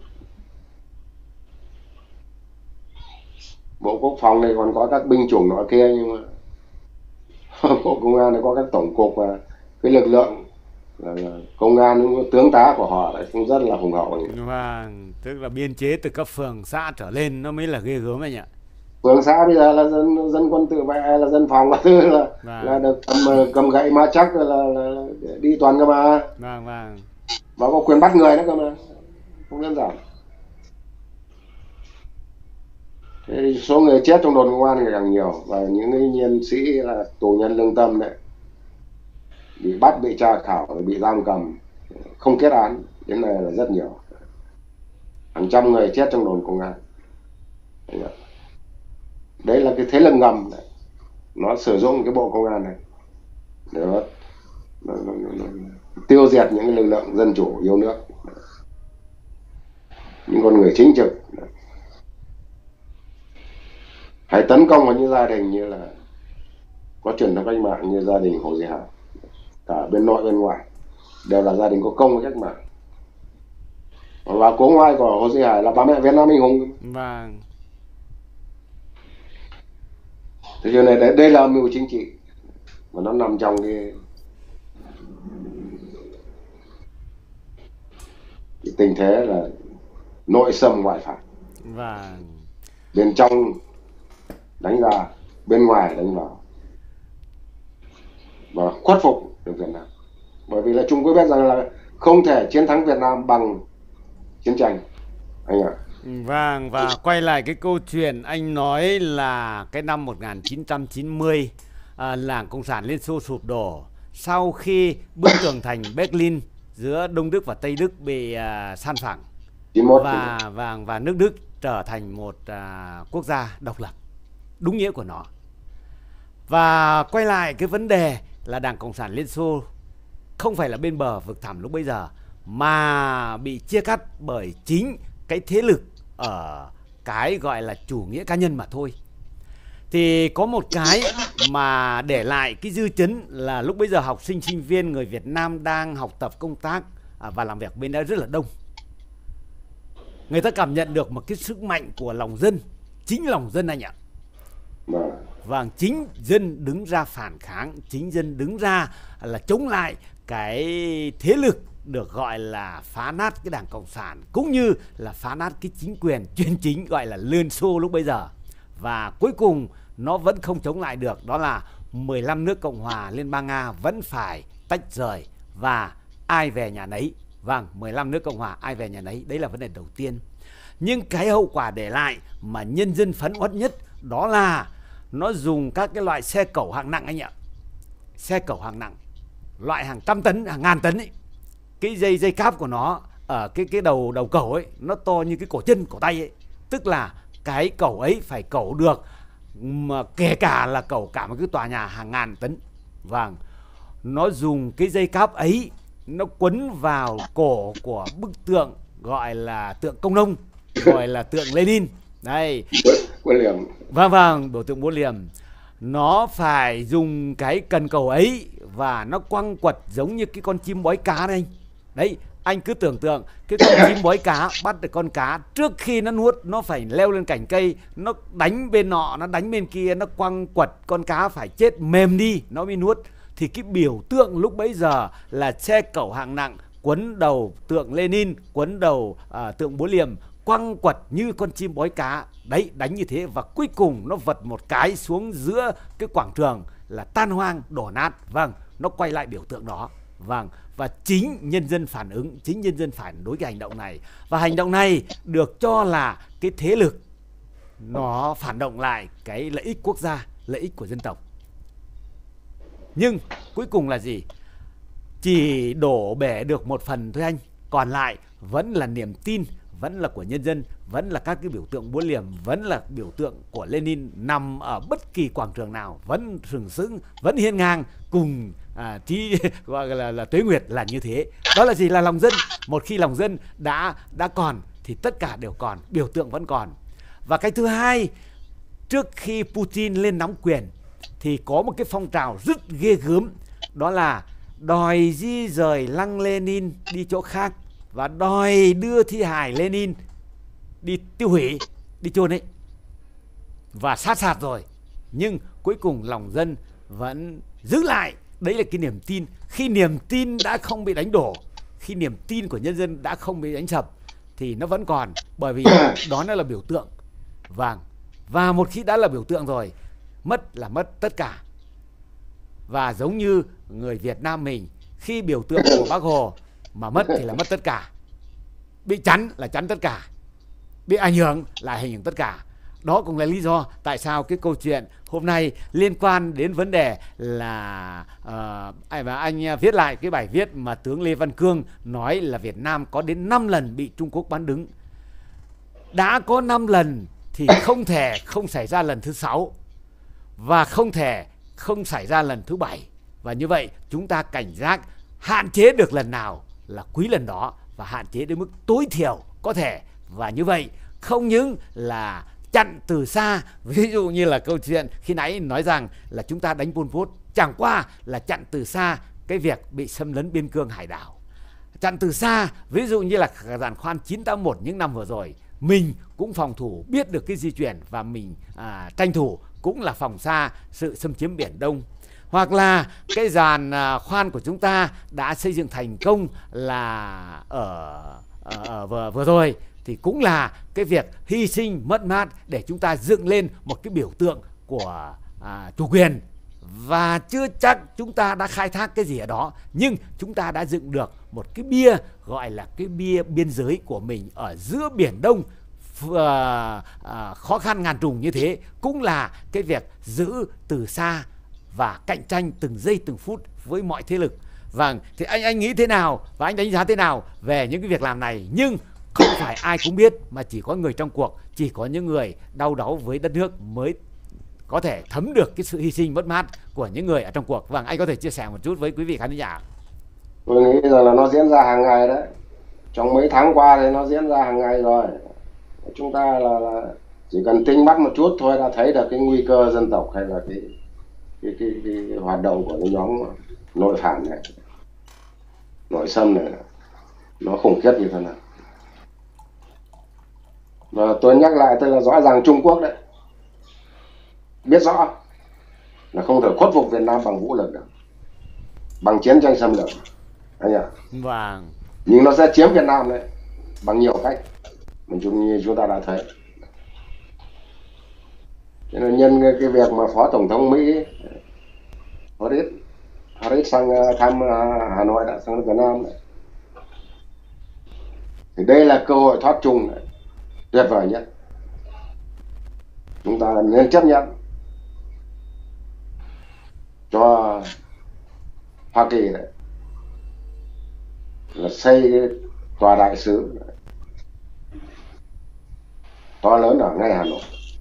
Bộ Quốc phòng này còn có các binh chủng nọ kia, nhưng mà Bộ Công an này có các tổng cục và cái lực lượng là công an, tướng tá của họ lại cũng rất là hùng hậu. Vâng, tức là biên chế từ cấp phường xã trở lên nó mới là ghê gớm anh ạ. Phường xã bây giờ là dân quân tự vệ, là dân phòng, là được cầm gậy ma chắc là đi toàn cơ mà. Vâng, vâng. Và có quyền bắt người nữa cơ mà, không đơn giản. Thế số người chết trong đồn công an ngày càng nhiều, và những cái nhân sĩ là tù nhân lương tâm đấy, bị bắt, bị tra khảo, bị giam cầm, không kết án đến nay là rất nhiều, hàng trăm người chết trong đồn công an. Đấy là cái thế lực ngầm này, nó sử dụng cái Bộ Công an này để nó tiêu diệt những cái lực lượng dân chủ yêu nước, những con người chính trực. Hãy tấn công vào những gia đình như là có truyền thống cách mạng như gia đình Hồ Duy Hải, cả bên nội bên ngoài đều là gia đình có công với cách mạng. Và cố ngoại của Hồ Duy Hải là bà mẹ Việt Nam anh hùng. Vâng. Thế cho nên đây là âm mưu chính trị, và nó nằm trong cái tình thế là nội xâm ngoại phạt. Vâng. Bên trong đánh ra, bên ngoài đánh vào, và khuất phục được Việt Nam. Bởi vì là Trung Quốc biết rằng là không thể chiến thắng Việt Nam bằng chiến tranh anh ạ. Vâng, và quay lại cái câu chuyện anh nói là cái năm 1990, Đảng Cộng sản Liên Xô sụp đổ sau khi bức tường thành Berlin giữa Đông Đức và Tây Đức bị san phẳng, 91 và nước Đức trở thành một quốc gia độc lập đúng nghĩa của nó. Và quay lại cái vấn đề là Đảng Cộng sản Liên Xô không phải là bên bờ vực thẳm lúc bấy giờ, mà bị chia cắt bởi chính cái thế lực ở cái gọi là chủ nghĩa cá nhân mà thôi. Thì có một cái mà để lại cái dư chấn là lúc bấy giờ học sinh, sinh viên người Việt Nam đang học tập, công tác và làm việc bên đó rất là đông. Người ta cảm nhận được một cái sức mạnh của lòng dân, chính lòng dân anh ạ. Và chính dân đứng ra phản kháng, chính dân đứng ra là chống lại cái thế lực được gọi là phá nát cái Đảng Cộng sản, cũng như là phá nát cái chính quyền chuyên chính gọi là Liên Xô lúc bấy giờ. Và cuối cùng nó vẫn không chống lại được, đó là 15 nước Cộng hòa Liên bang Nga vẫn phải tách rời và ai về nhà nấy. Vâng, 15 nước Cộng hòa ai về nhà nấy, đấy là vấn đề đầu tiên. Nhưng cái hậu quả để lại mà nhân dân phẫn uất nhất đó là nó dùng các cái loại xe cẩu hạng nặng anh ạ. Xe cẩu hạng nặng, loại hàng trăm tấn, hàng ngàn tấn ấy. Cái dây cáp của nó ở cái đầu cẩu ấy, nó to như cái cổ chân, cổ tay ấy. Tức là cái cẩu ấy phải cẩu được mà kể cả là cẩu cả một cái tòa nhà hàng ngàn tấn. Vâng, nó dùng cái dây cáp ấy, nó quấn vào cổ của bức tượng gọi là tượng Công Nông, gọi là tượng Lenin. Đây, vâng, biểu tượng búa liềm. Nó phải dùng cái cần cầu ấy và nó quăng quật giống như cái con chim bói cá đây. Đấy, anh cứ tưởng tượng cái con chim bói cá bắt được con cá, trước khi nó nuốt nó phải leo lên cành cây, nó đánh bên nọ, nó đánh bên kia, nó quăng quật con cá phải chết mềm đi nó mới nuốt. Thì cái biểu tượng lúc bấy giờ là xe cẩu hạng nặng quấn đầu tượng Lenin, quấn đầu tượng búa liềm, quăng quật như con chim bói cá. Đấy, đánh như thế và cuối cùng nó vật một cái xuống giữa cái quảng trường là tan hoang, đổ nát. Vâng, nó quay lại biểu tượng đó. Vâng, và chính nhân dân phản ứng, chính nhân dân phản đối cái hành động này. Và hành động này được cho là cái thế lực nó phản động lại cái lợi ích quốc gia, lợi ích của dân tộc. Nhưng cuối cùng là gì? Chỉ đổ bể được một phần thôi anh. Còn lại vẫn là niềm tin, vẫn là của nhân dân, vẫn là các cái biểu tượng búa liềm, vẫn là biểu tượng của Lenin nằm ở bất kỳ quảng trường nào, vẫn sừng sững, vẫn hiên ngang cùng gọi là tuế nguyệt là như thế. Đó là gì? Là lòng dân. Một khi lòng dân đã còn thì tất cả đều còn, biểu tượng vẫn còn. Và cái thứ hai, trước khi Putin lên nắm quyền thì có một cái phong trào rất ghê gớm, đó là đòi di rời lăng Lenin đi chỗ khác và đòi đưa thi hài Lenin đi tiêu hủy, đi chôn ấy. Và sát rồi. Nhưng cuối cùng lòng dân vẫn giữ lại. Đấy là cái niềm tin. Khi niềm tin đã không bị đánh đổ, khi niềm tin của nhân dân đã không bị đánh sập thì nó vẫn còn. Bởi vì đó nó là biểu tượng. Vâng. Và một khi đã là biểu tượng rồi, mất là mất tất cả. Và giống như người Việt Nam mình, khi biểu tượng của Bác Hồ mà mất thì là mất tất cả. Bị chắn là chắn tất cả, bị ảnh hưởng là ảnh hưởng tất cả. Đó cũng là lý do tại sao cái câu chuyện hôm nay liên quan đến vấn đề là anh viết lại cái bài viết mà tướng Lê Văn Cương nói là Việt Nam có đến 5 lần bị Trung Quốc bán đứng. Đã có 5 lần thì không thể không xảy ra lần thứ 6 và không thể không xảy ra lần thứ 7. Và như vậy chúng ta cảnh giác, hạn chế được lần nào là quý lần đó và hạn chế đến mức tối thiểu có thể. Và như vậy không những là chặn từ xa, ví dụ như là câu chuyện khi nãy nói rằng là chúng ta đánh Pol Pot, chẳng qua là chặn từ xa cái việc bị xâm lấn biên cương hải đảo. Chặn từ xa, ví dụ như là giàn khoan 981 những năm vừa rồi, mình cũng phòng thủ, biết được cái di chuyển và mình tranh thủ, cũng là phòng xa sự xâm chiếm Biển Đông. Hoặc là cái giàn khoan của chúng ta đã xây dựng thành công là ở vừa rồi, thì cũng là cái việc hy sinh mất mát để chúng ta dựng lên một cái biểu tượng của chủ quyền và chưa chắc chúng ta đã khai thác cái gì ở đó, nhưng chúng ta đã dựng được một cái bia gọi là cái bia biên giới của mình ở giữa Biển Đông khó khăn ngàn trùng như thế, cũng là cái việc giữ từ xa và cạnh tranh từng giây từng phút với mọi thế lực. Vâng, thì anh nghĩ thế nào và anh đánh giá thế nào về những cái việc làm này? Nhưng không phải ai cũng biết, mà chỉ có người trong cuộc, chỉ có những người đau đáu với đất nước mới có thể thấm được cái sự hy sinh mất mát của những người ở trong cuộc. Vâng, anh có thể chia sẻ một chút với quý vị khán giả. Tôi nghĩ rằng là nó diễn ra hàng ngày đấy. Trong mấy tháng qua thì nó diễn ra hàng ngày rồi. Chúng ta là chỉ cần tinh mắt một chút thôi đã thấy được cái nguy cơ dân tộc hay là cái hoạt động của cái nhóm nội phản này, nội xâm này, nó khủng khiếp như thế nào. Và tôi nhắc lại, tức là rõ ràng Trung Quốc đấy biết rõ là không thể khuất phục Việt Nam bằng vũ lực được, bằng chiến tranh xâm lược anh ạ. Vâng. Nhưng nó sẽ chiếm Việt Nam đấy bằng nhiều cách mà chúng ta đã thấy. Cho nên nhân cái việc mà Phó Tổng thống Mỹ Harris sang thăm Hà Nội, đã sang Việt Nam đấy, thì đây là cơ hội thoát chung đấy, tuyệt vời nhất. Chúng ta nên chấp nhận cho Hoa Kỳ đấy là xây cái tòa đại sứ to lớn ở ngay Hà Nội,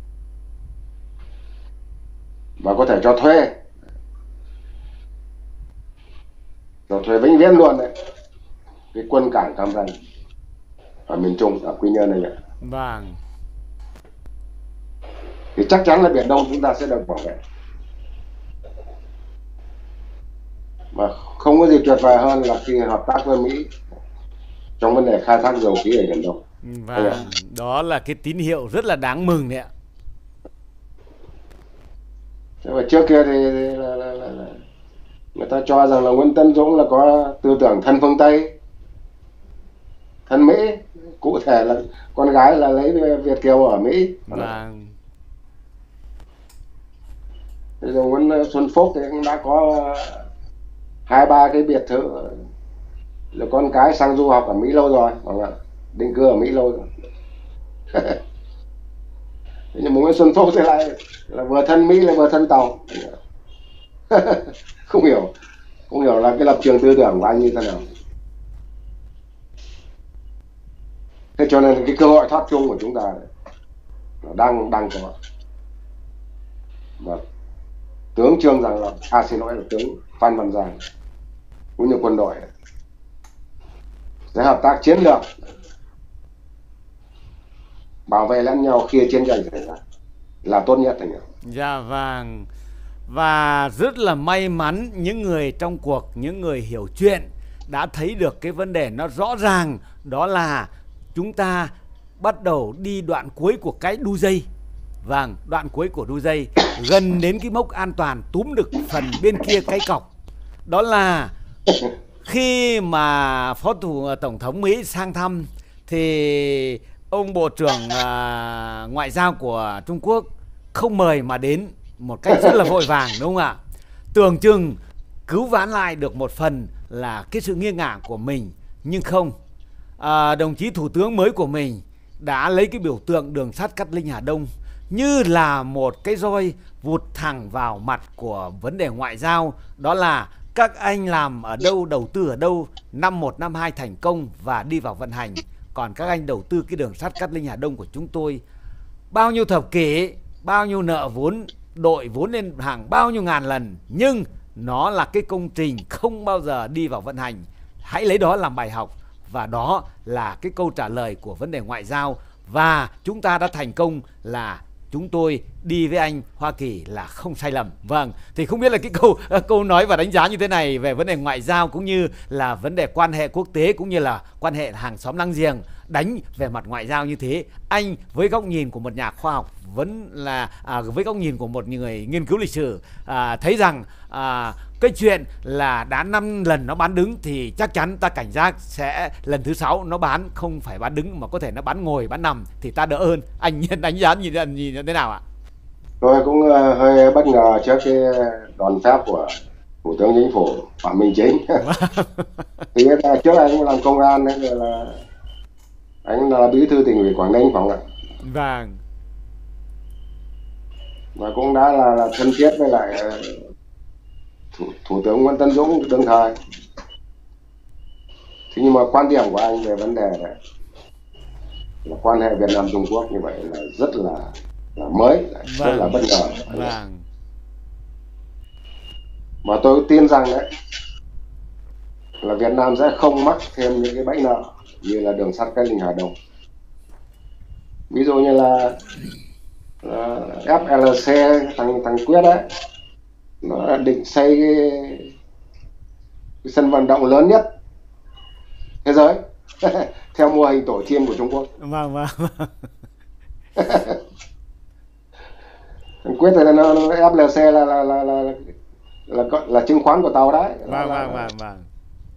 và có thể cho thuê vĩnh viễn luôn đấy cái quân cảng Cam Ranh ở miền Trung, ở Quy Nhơn này. Vâng. Thì chắc chắn là Biển Đông chúng ta sẽ được bảo vệ. Và không có gì tuyệt vời hơn là khi hợp tác với Mỹ trong vấn đề khai thác dầu khí ở Biển Đông. Và đó là cái tín hiệu rất là đáng mừng đấy ạ. Thế mà trước kia thì là người ta cho rằng là Nguyễn Tấn Dũng là có tư tưởng thân phương Tây, thân Mỹ, cụ thể là con gái là lấy Việt kiều ở Mỹ. Vâng. Thế rồi Nguyễn Xuân Phúc thì cũng đã có 2-3 cái biệt thự, là con cái sang du học ở Mỹ lâu rồi, định cư ở Mỹ lâu rồi. Nhưng mà Nguyễn Xuân Phúc thì lại là vừa thân Mỹ lại vừa thân Tàu. Không hiểu là cái lập trường tư tưởng của anh như thế nào. Thế cho nên cái cơ hội thoát chung của chúng ta đang có. Và tướng trương rằng là xin lỗi là tướng Phan Văn Giang cũng như quân đội sẽ hợp tác chiến lược bảo vệ lẫn nhau khi chiến tranh xảy ra là tốt nhất anh ạ. Dạ vâng. Và rất là may mắn những người trong cuộc, những người hiểu chuyện đã thấy được cái vấn đề nó rõ ràng, đó là chúng ta bắt đầu đi đoạn cuối của cái đu dây. Vâng, đoạn cuối của đu dây, gần đến cái mốc an toàn, túm được phần bên kia cái cọc. Đó là khi mà Phó Tổng thống Mỹ sang thăm thì ông Bộ trưởng Ngoại giao của Trung Quốc không mời mà đến một cách rất là vội vàng, đúng không ạ? Tưởng chừng cứu vãn lại được một phần là cái sự nghiêng ngả của mình, nhưng không. Đồng chí Thủ tướng mới của mình đã lấy cái biểu tượng đường sắt Cát Linh Hà Đông như là một cái roi vụt thẳng vào mặt của vấn đề ngoại giao. Đó là các anh làm ở đâu, đầu tư ở đâu, năm 1, năm 2 thành công và đi vào vận hành. Còn các anh đầu tư cái đường sắt Cát Linh Hà Đông của chúng tôi bao nhiêu thập kỷ, bao nhiêu nợ vốn, đội vốn lên hàng bao nhiêu ngàn lần, nhưng nó là cái công trình không bao giờ đi vào vận hành. Hãy lấy đó làm bài học. Và đó là cái câu trả lời của vấn đề ngoại giao. Và chúng ta đã thành công là chúng tôi đi với anh Hoa Kỳ là không sai lầm. Vâng, thì không biết là cái câu nói và đánh giá như thế này về vấn đề ngoại giao cũng như là vấn đề quan hệ quốc tế cũng như là quan hệ hàng xóm láng giềng, đánh về mặt ngoại giao như thế, anh với góc nhìn của một nhà khoa học, vẫn là với góc nhìn của một người nghiên cứu lịch sử, thấy rằng cái chuyện là đã 5 lần nó bán đứng thì chắc chắn ta cảnh giác sẽ lần thứ 6 nó bán không phải bán đứng mà có thể nó bán ngồi bán nằm thì ta đỡ hơn. Anh đánh giá nhìn thế nào ạ? Tôi cũng hơi bất ngờ trước cái đòn phép của Thủ tướng Chính phủ Phạm Minh Chính. Thì trước anh cũng làm công an đấy, rồi là anh là bí thư tỉnh ủy Quảng Ninh phải không ạ? Vâng. Và cũng đã là thân thiết với lại Thủ tướng Nguyễn Tấn Dũng đương thời. Thế nhưng mà quan điểm của anh về vấn đề này là quan hệ Việt Nam Trung Quốc như vậy là rất là mới, rất là bất ngờ. Vâng. Mà tôi tin rằng đấy là Việt Nam sẽ không mắc thêm những cái bẫy nợ như là đường sắt Cát Linh Hà Đông. Ví dụ như là FLC thằng Quyết đấy, nó định xây cái sân vận động lớn nhất thế giới theo mô hình tổ chim của Trung Quốc. Vâng. Thằng Quyết thì nó FLC là chứng khoán của tàu đấy. Vâng.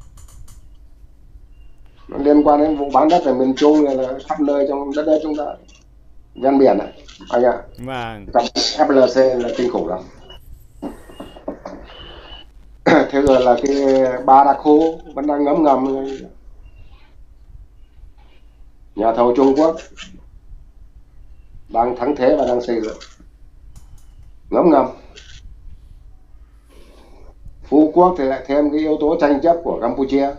Nó liên quan đến vụ bán đất ở miền Trung là khắp nơi trong đất nước chúng ta ven biển này anh ạ. Vâng. FLC là kinh khủng lắm. Thế rồi là cái Baraco vẫn đang ngấm ngầm, nhà thầu Trung Quốc đang thắng thế và đang xây dựng ngấm ngầm. Phú Quốc thì lại thêm cái yếu tố tranh chấp của Campuchia.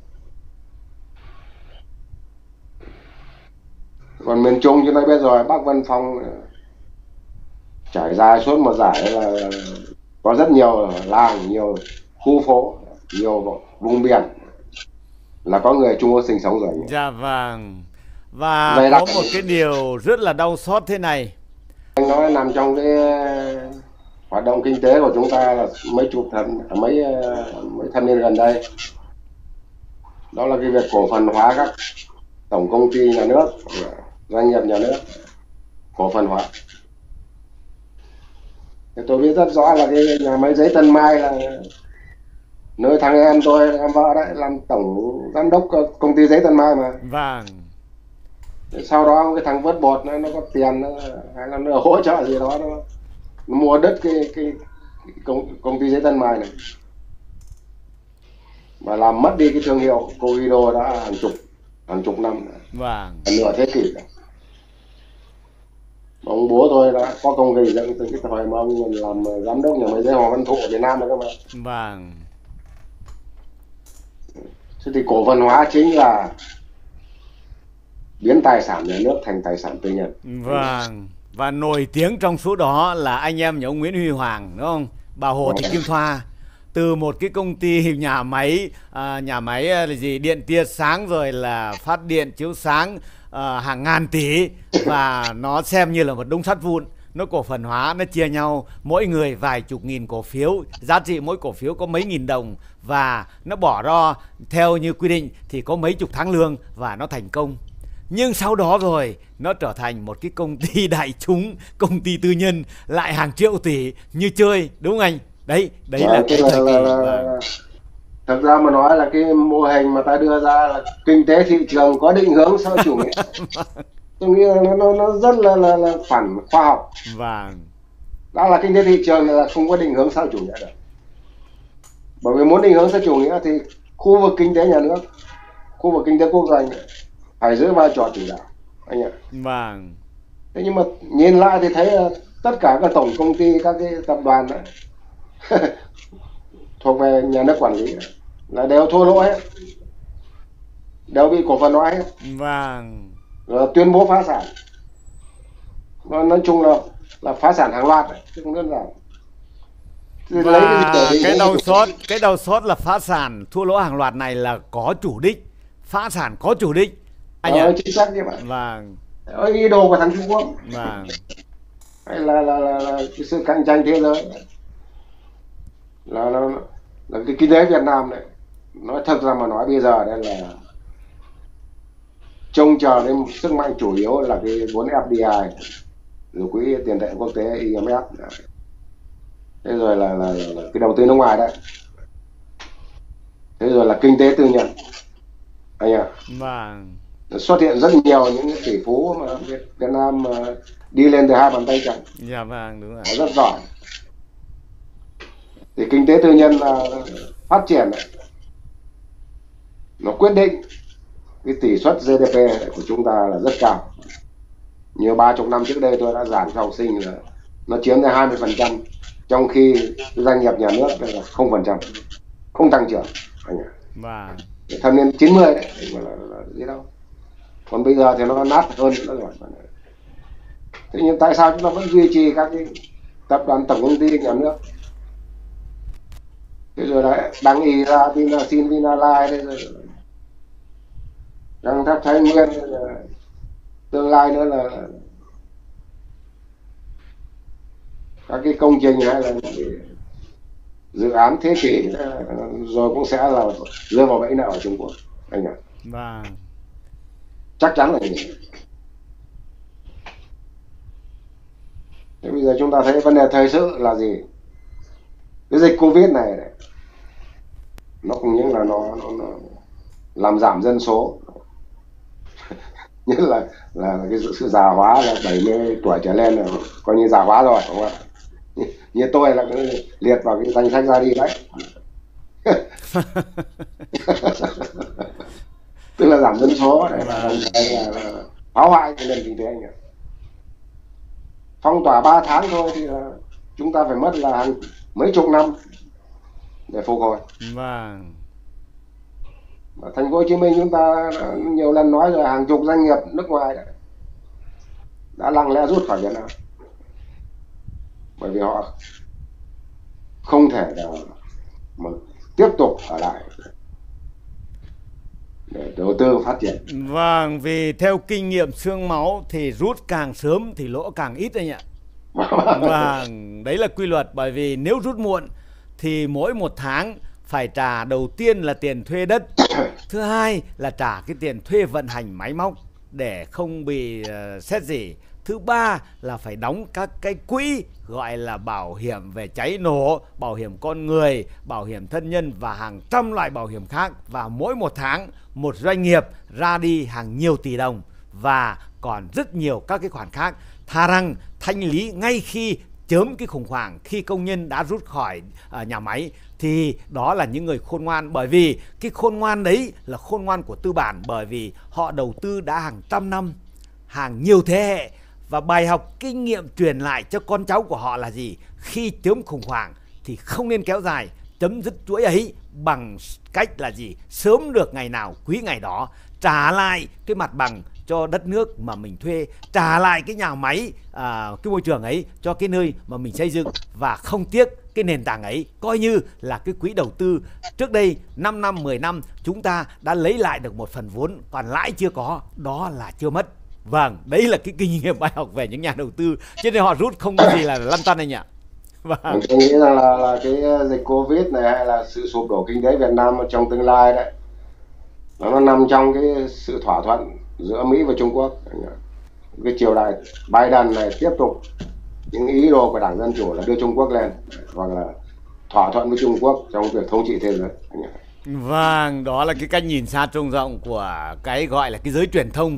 Còn miền Trung chúng ta biết rồi, Bắc Vân Phong trải dài suốt một dải là có rất nhiều làng, nhiều khu phố, nhiều vùng biển là có người Trung Quốc sinh sống rồi. Dạ vâng. Và vậy có là một cái điều rất là đau xót thế này. anh nói nằm trong cái hoạt động kinh tế của chúng ta là mấy thập niên gần đây, đó là cái việc cổ phần hóa các tổng công ty nhà nước, doanh nghiệp nhà nước cổ phần hóa. Thì tôi biết rất rõ là cái nhà máy giấy Tân Mai là nơi thằng em tôi, em vợ đấy, làm tổng giám đốc công ty giấy Tân Mai mà. Vâng. Sau đó cái thằng vớt bột nó có tiền hay là nó hỗ trợ gì đó, nó mua đất cái công ty giấy Tân Mai này và làm mất đi cái thương hiệu Covido đã hàng chục năm, Vâng. nửa thế kỷ rồi. Ông bố tôi đã có công gây dựng từ cái thời mà ông còn làm giám đốc nhà máy giấy Hoàng Văn Thụ ở Việt Nam rồi cơ mà. Vâng. Thế thì cổ phần hóa chính là biến tài sản nhà nước thành tài sản tư nhân. Vâng. Và nổi tiếng trong số đó là anh em nhà ông Nguyễn Huy Hoàng, đúng không? Bà Hồ Thị Kim Thoa. Từ một cái công ty nhà máy là gì, điện tia sáng rồi là phát điện chiếu sáng hàng ngàn tỷ, và nó xem như là một đống sắt vụn. Nó cổ phần hóa, nó chia nhau mỗi người vài chục nghìn cổ phiếu, giá trị mỗi cổ phiếu có mấy nghìn đồng, và nó bỏ ra theo như quy định thì có mấy chục tháng lương, và nó thành công. Nhưng sau đó rồi nó trở thành một cái công ty đại chúng, công ty tư nhân lại hàng triệu tỷ như chơi, đúng không anh? Đấy là cái thời kỳ. Thật ra mà nói là cái mô hình mà ta đưa ra là kinh tế thị trường có định hướng sau chủ nghĩa. Tôi nghĩ là nó rất là phản khoa học. Vâng. Đã là kinh tế thị trường là không có định hướng sau chủ nghĩa được. Bởi vì muốn định hướng sau chủ nghĩa thì khu vực kinh tế nhà nước, khu vực kinh tế quốc doanh phải giữ vai trò chủ đạo anh ạ. Vâng. Thế nhưng mà nhìn lại thì thấy là tất cả các tổng công ty, các cái tập đoàn đấy thuộc về nhà nước quản lý là đều thua lỗ hết, đều bị cổ phần hóa hết. Vâng. Rồi tuyên bố phá sản. Nói chung là phá sản hàng loạt đấy, chứ không đơn giản. Và cái đau xót là phá sản thua lỗ hàng loạt này là có chủ đích, phá sản có chủ đích anh ạ. Chính xác như vậy. Vâng. Ý đồ của thằng Trung Quốc. Vâng. Hay là cái sự cạnh tranh thế giới là cái kinh tế Việt Nam này, nói thật ra mà nói bây giờ đây là trông chờ đến sức mạnh chủ yếu là cái vốn FDI, rồi quỹ tiền tệ quốc tế IMF, thế rồi là cái đầu tư nước ngoài đấy, thế rồi là kinh tế tư nhân anh ạ. Vâng. Xuất hiện rất nhiều những tỷ phú mà Việt Nam đi lên từ hai bàn tay trắng. Dạ vâng, đúng rồi. Rất giỏi. Thì kinh tế tư nhân là phát triển này, nó quyết định cái tỷ suất GDP của chúng ta là rất cao. Như 30 năm trước đây tôi đã giảng cho học sinh là nó chiếm tới 20%, trong khi doanh nghiệp nhà nước là 0%, không tăng trưởng anh ạ. Vâng. Thâm niên 90 đấy là gì đâu. Còn bây giờ thì nó nát hơn nữa rồi. Thế nhưng tại sao chúng ta vẫn duy trì các cái tập đoàn tổng công ty nhà nước? Thế rồi lại đăng ý ra Vinasin, Vinalines đây rồi Găng thép Thái Nguyên, tương lai nữa là các cái công trình hay là dự án thế kỷ rồi cũng sẽ là rơi vào bẫy nợ ở Trung Quốc anh ạ. Vâng. Chắc chắn là như vậy. Thế bây giờ chúng ta thấy vấn đề thời sự là gì? Cái dịch Covid này nó cũng những là nó làm giảm dân số, nhất là cái sự già hóa, là 70 tuổi trở lên là coi như già hóa rồi, đúng không ạ? Như tôi là cái liệt vào cái danh sách ra đi đấy. Tức là giảm dân số này là phá hoại cái nền kinh tế anh ạ. Phong tỏa 3 tháng thôi thì là chúng ta phải mất là hàng mấy chục năm để phục hồi. Vâng. Ở thành phố Hồ Chí Minh chúng ta nhiều lần nói rồi, hàng chục doanh nghiệp nước ngoài đã lặng lẽ rút khỏi Việt Nam, bởi vì họ không thể mà tiếp tục ở lại để đầu tư phát triển. Vâng, vì theo kinh nghiệm xương máu thì rút càng sớm thì lỗ càng ít anh ạ. Vâng, đấy là quy luật. Bởi vì nếu rút muộn thì mỗi một tháng phải trả đầu tiên là tiền thuê đất, thứ hai là trả cái tiền thuê vận hành máy móc để không bị xét gì, thứ ba là phải đóng các cái quỹ gọi là bảo hiểm về cháy nổ, bảo hiểm con người, bảo hiểm thân nhân và hàng trăm loại bảo hiểm khác. Và mỗi một tháng một doanh nghiệp ra đi hàng nhiều tỷ đồng và còn rất nhiều các cái khoản khác. Thà rằng thanh lý ngay khi chớm cái khủng hoảng, khi công nhân đã rút khỏi nhà máy, thì đó là những người khôn ngoan. Bởi vì cái khôn ngoan đấy là khôn ngoan của tư bản, bởi vì họ đầu tư đã hàng trăm năm, hàng nhiều thế hệ. Và bài học kinh nghiệm truyền lại cho con cháu của họ là gì? Khi chớm khủng hoảng thì không nên kéo dài, chấm dứt chuỗi ấy bằng cách là gì? Sớm được ngày nào quý ngày đó, trả lại cái mặt bằng cho đất nước mà mình thuê, trả lại cái nhà máy, cái môi trường ấy cho cái nơi mà mình xây dựng, và không tiếc cái nền tảng ấy, coi như là cái quỹ đầu tư. Trước đây 5 năm, 10 năm chúng ta đã lấy lại được một phần vốn, còn lãi chưa có, đó là chưa mất. Vâng, đấy là cái kinh nghiệm bài học về những nhà đầu tư, cho nên họ rút không có gì là lăn tăn anh ạ. Vâng. Tôi nghĩ rằng là cái dịch Covid này hay là sự sụp đổ kinh tế Việt Nam trong tương lai đấy, nó nằm trong cái sự thỏa thuận giữa Mỹ và Trung Quốc. Cái triều đại Biden này tiếp tục những ý đồ của Đảng Dân Chủ là đưa Trung Quốc lên, hoặc là thỏa thuận với Trung Quốc trong việc thống trị thế giới. Vâng, đó là cái cách nhìn xa trông rộng của cái gọi là cái giới truyền thông.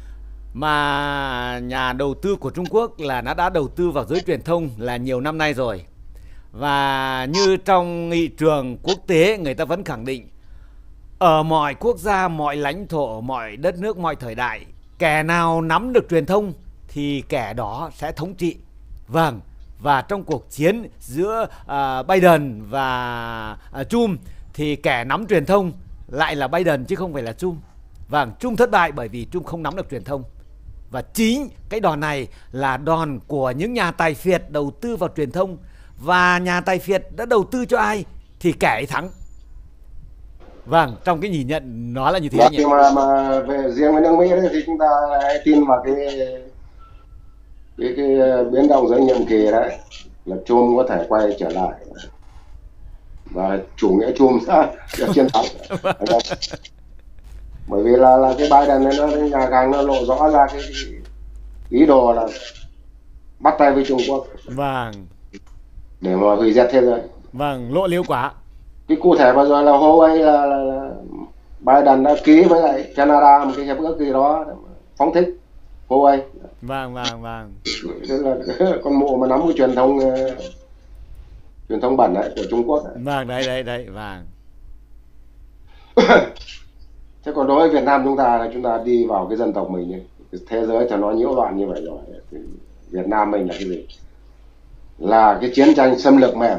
Mà nhà đầu tư của Trung Quốc là nó đã đầu tư vào giới truyền thông là nhiều năm nay rồi. Và như trong nghị trường quốc tế, người ta vẫn khẳng định ở mọi quốc gia, mọi lãnh thổ, mọi đất nước, mọi thời đại, kẻ nào nắm được truyền thông thì kẻ đó sẽ thống trị. Vâng, và trong cuộc chiến giữa Biden và Trump thì kẻ nắm truyền thông lại là Biden chứ không phải là Trump. Vâng, Trump thất bại bởi vì Trump không nắm được truyền thông. Và chính cái đòn này là đòn của những nhà tài phiệt đầu tư vào truyền thông. Và nhà tài phiệt đã đầu tư cho ai thì kẻ ấy thắng. Vâng, trong cái nhìn nhận nó là như thế. Vâng, nhưng mà về riêng với nước Mỹ đấy, thì chúng ta hãy tin vào cái biến động giữa nhiệm kỳ đấy, là Trump có thể quay trở lại và chủ nghĩa Trump sẽ chiến thắng. Bởi vì là cái Biden này nó nhà càng nó lộ rõ ra cái ý đồ là bắt tay với Trung Quốc. Vâng. Để mà hủy diệt thế giới. Vâng, lộ liễu quá. Cái cụ thể vừa rồi là Huawei là Biden đã ký với lại Canada một cái hiệp ước gì đó phóng thích hô anh. Vâng, vâng, vâng. Tức là con mụ mà nắm cái truyền thông bẩn đấy của Trung Quốc đấy. Vâng, đấy, vâng. Thế còn đối với Việt Nam chúng ta là chúng ta đi vào cái dân tộc mình ấy. Thế giới cho nó nhiễu loạn như vậy rồi thì Việt Nam mình là cái gì? Là cái chiến tranh xâm lược mềm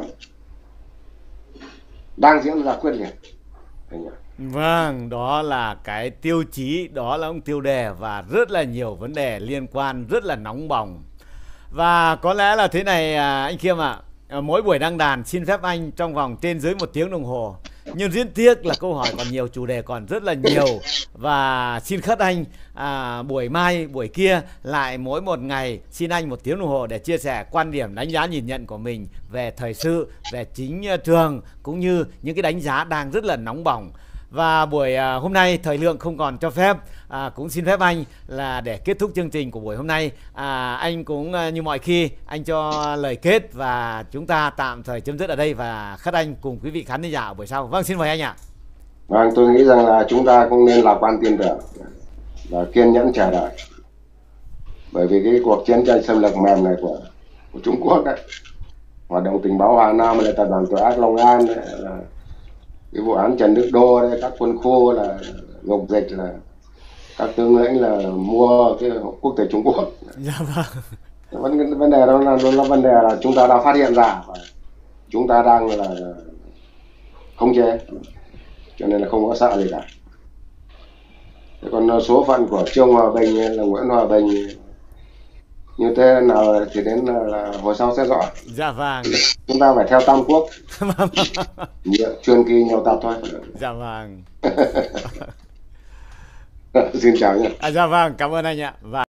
đang diễn ra quyết liệt. Vâng, đó là cái tiêu chí, đó là ông tiêu đề và rất là nhiều vấn đề liên quan, rất là nóng bỏng. Và có lẽ là thế này anh Khiêm ạ, mỗi buổi đăng đàn xin phép anh trong vòng trên dưới 1 tiếng đồng hồ. Nhưng rất tiếc là câu hỏi còn nhiều, chủ đề còn rất là nhiều. Và xin khất anh buổi mai, buổi kia lại mỗi một ngày xin anh 1 tiếng đồng hồ để chia sẻ quan điểm, đánh giá, nhìn nhận của mình về thời sự, về chính trường, cũng như những cái đánh giá đang rất là nóng bỏng. Và buổi hôm nay thời lượng không còn cho phép, cũng xin phép anh là để kết thúc chương trình của buổi hôm nay, anh cũng như mọi khi anh cho lời kết và chúng ta tạm thời chấm dứt ở đây và khất anh cùng quý vị khán giả ở buổi sau. Vâng, xin mời anh ạ. Vâng, tôi nghĩ rằng là chúng ta cũng nên lạc quan tin tưởng và kiên nhẫn chờ đợi, bởi vì cái cuộc chiến tranh xâm lược mềm này của Trung Quốc đấy, hoạt động tình báo Hà Nam, là tập đoàn tội ác Long An đấy, là cái vụ án Trần Đức Đô đấy, các quân khu là ngục dịch, là các tướng lĩnh là mua cái quốc tịch Trung Quốc. Dạ vâng. Vấn đề đó là vấn đề là chúng ta đã phát hiện ra và chúng ta đang là khống chế, cho nên là không có sợ gì cả. Thế còn số phận của Trương Hòa Bình là Nguyễn Hòa Bình như thế nào thì đến là hồi sau sẽ rõ. Dạ vâng. Chúng ta phải theo Tam Quốc, truyền kỳ nhiều tập thôi. Dạ vâng. Xin chào nhé. Dạ vâng, cảm ơn anh ạ. Và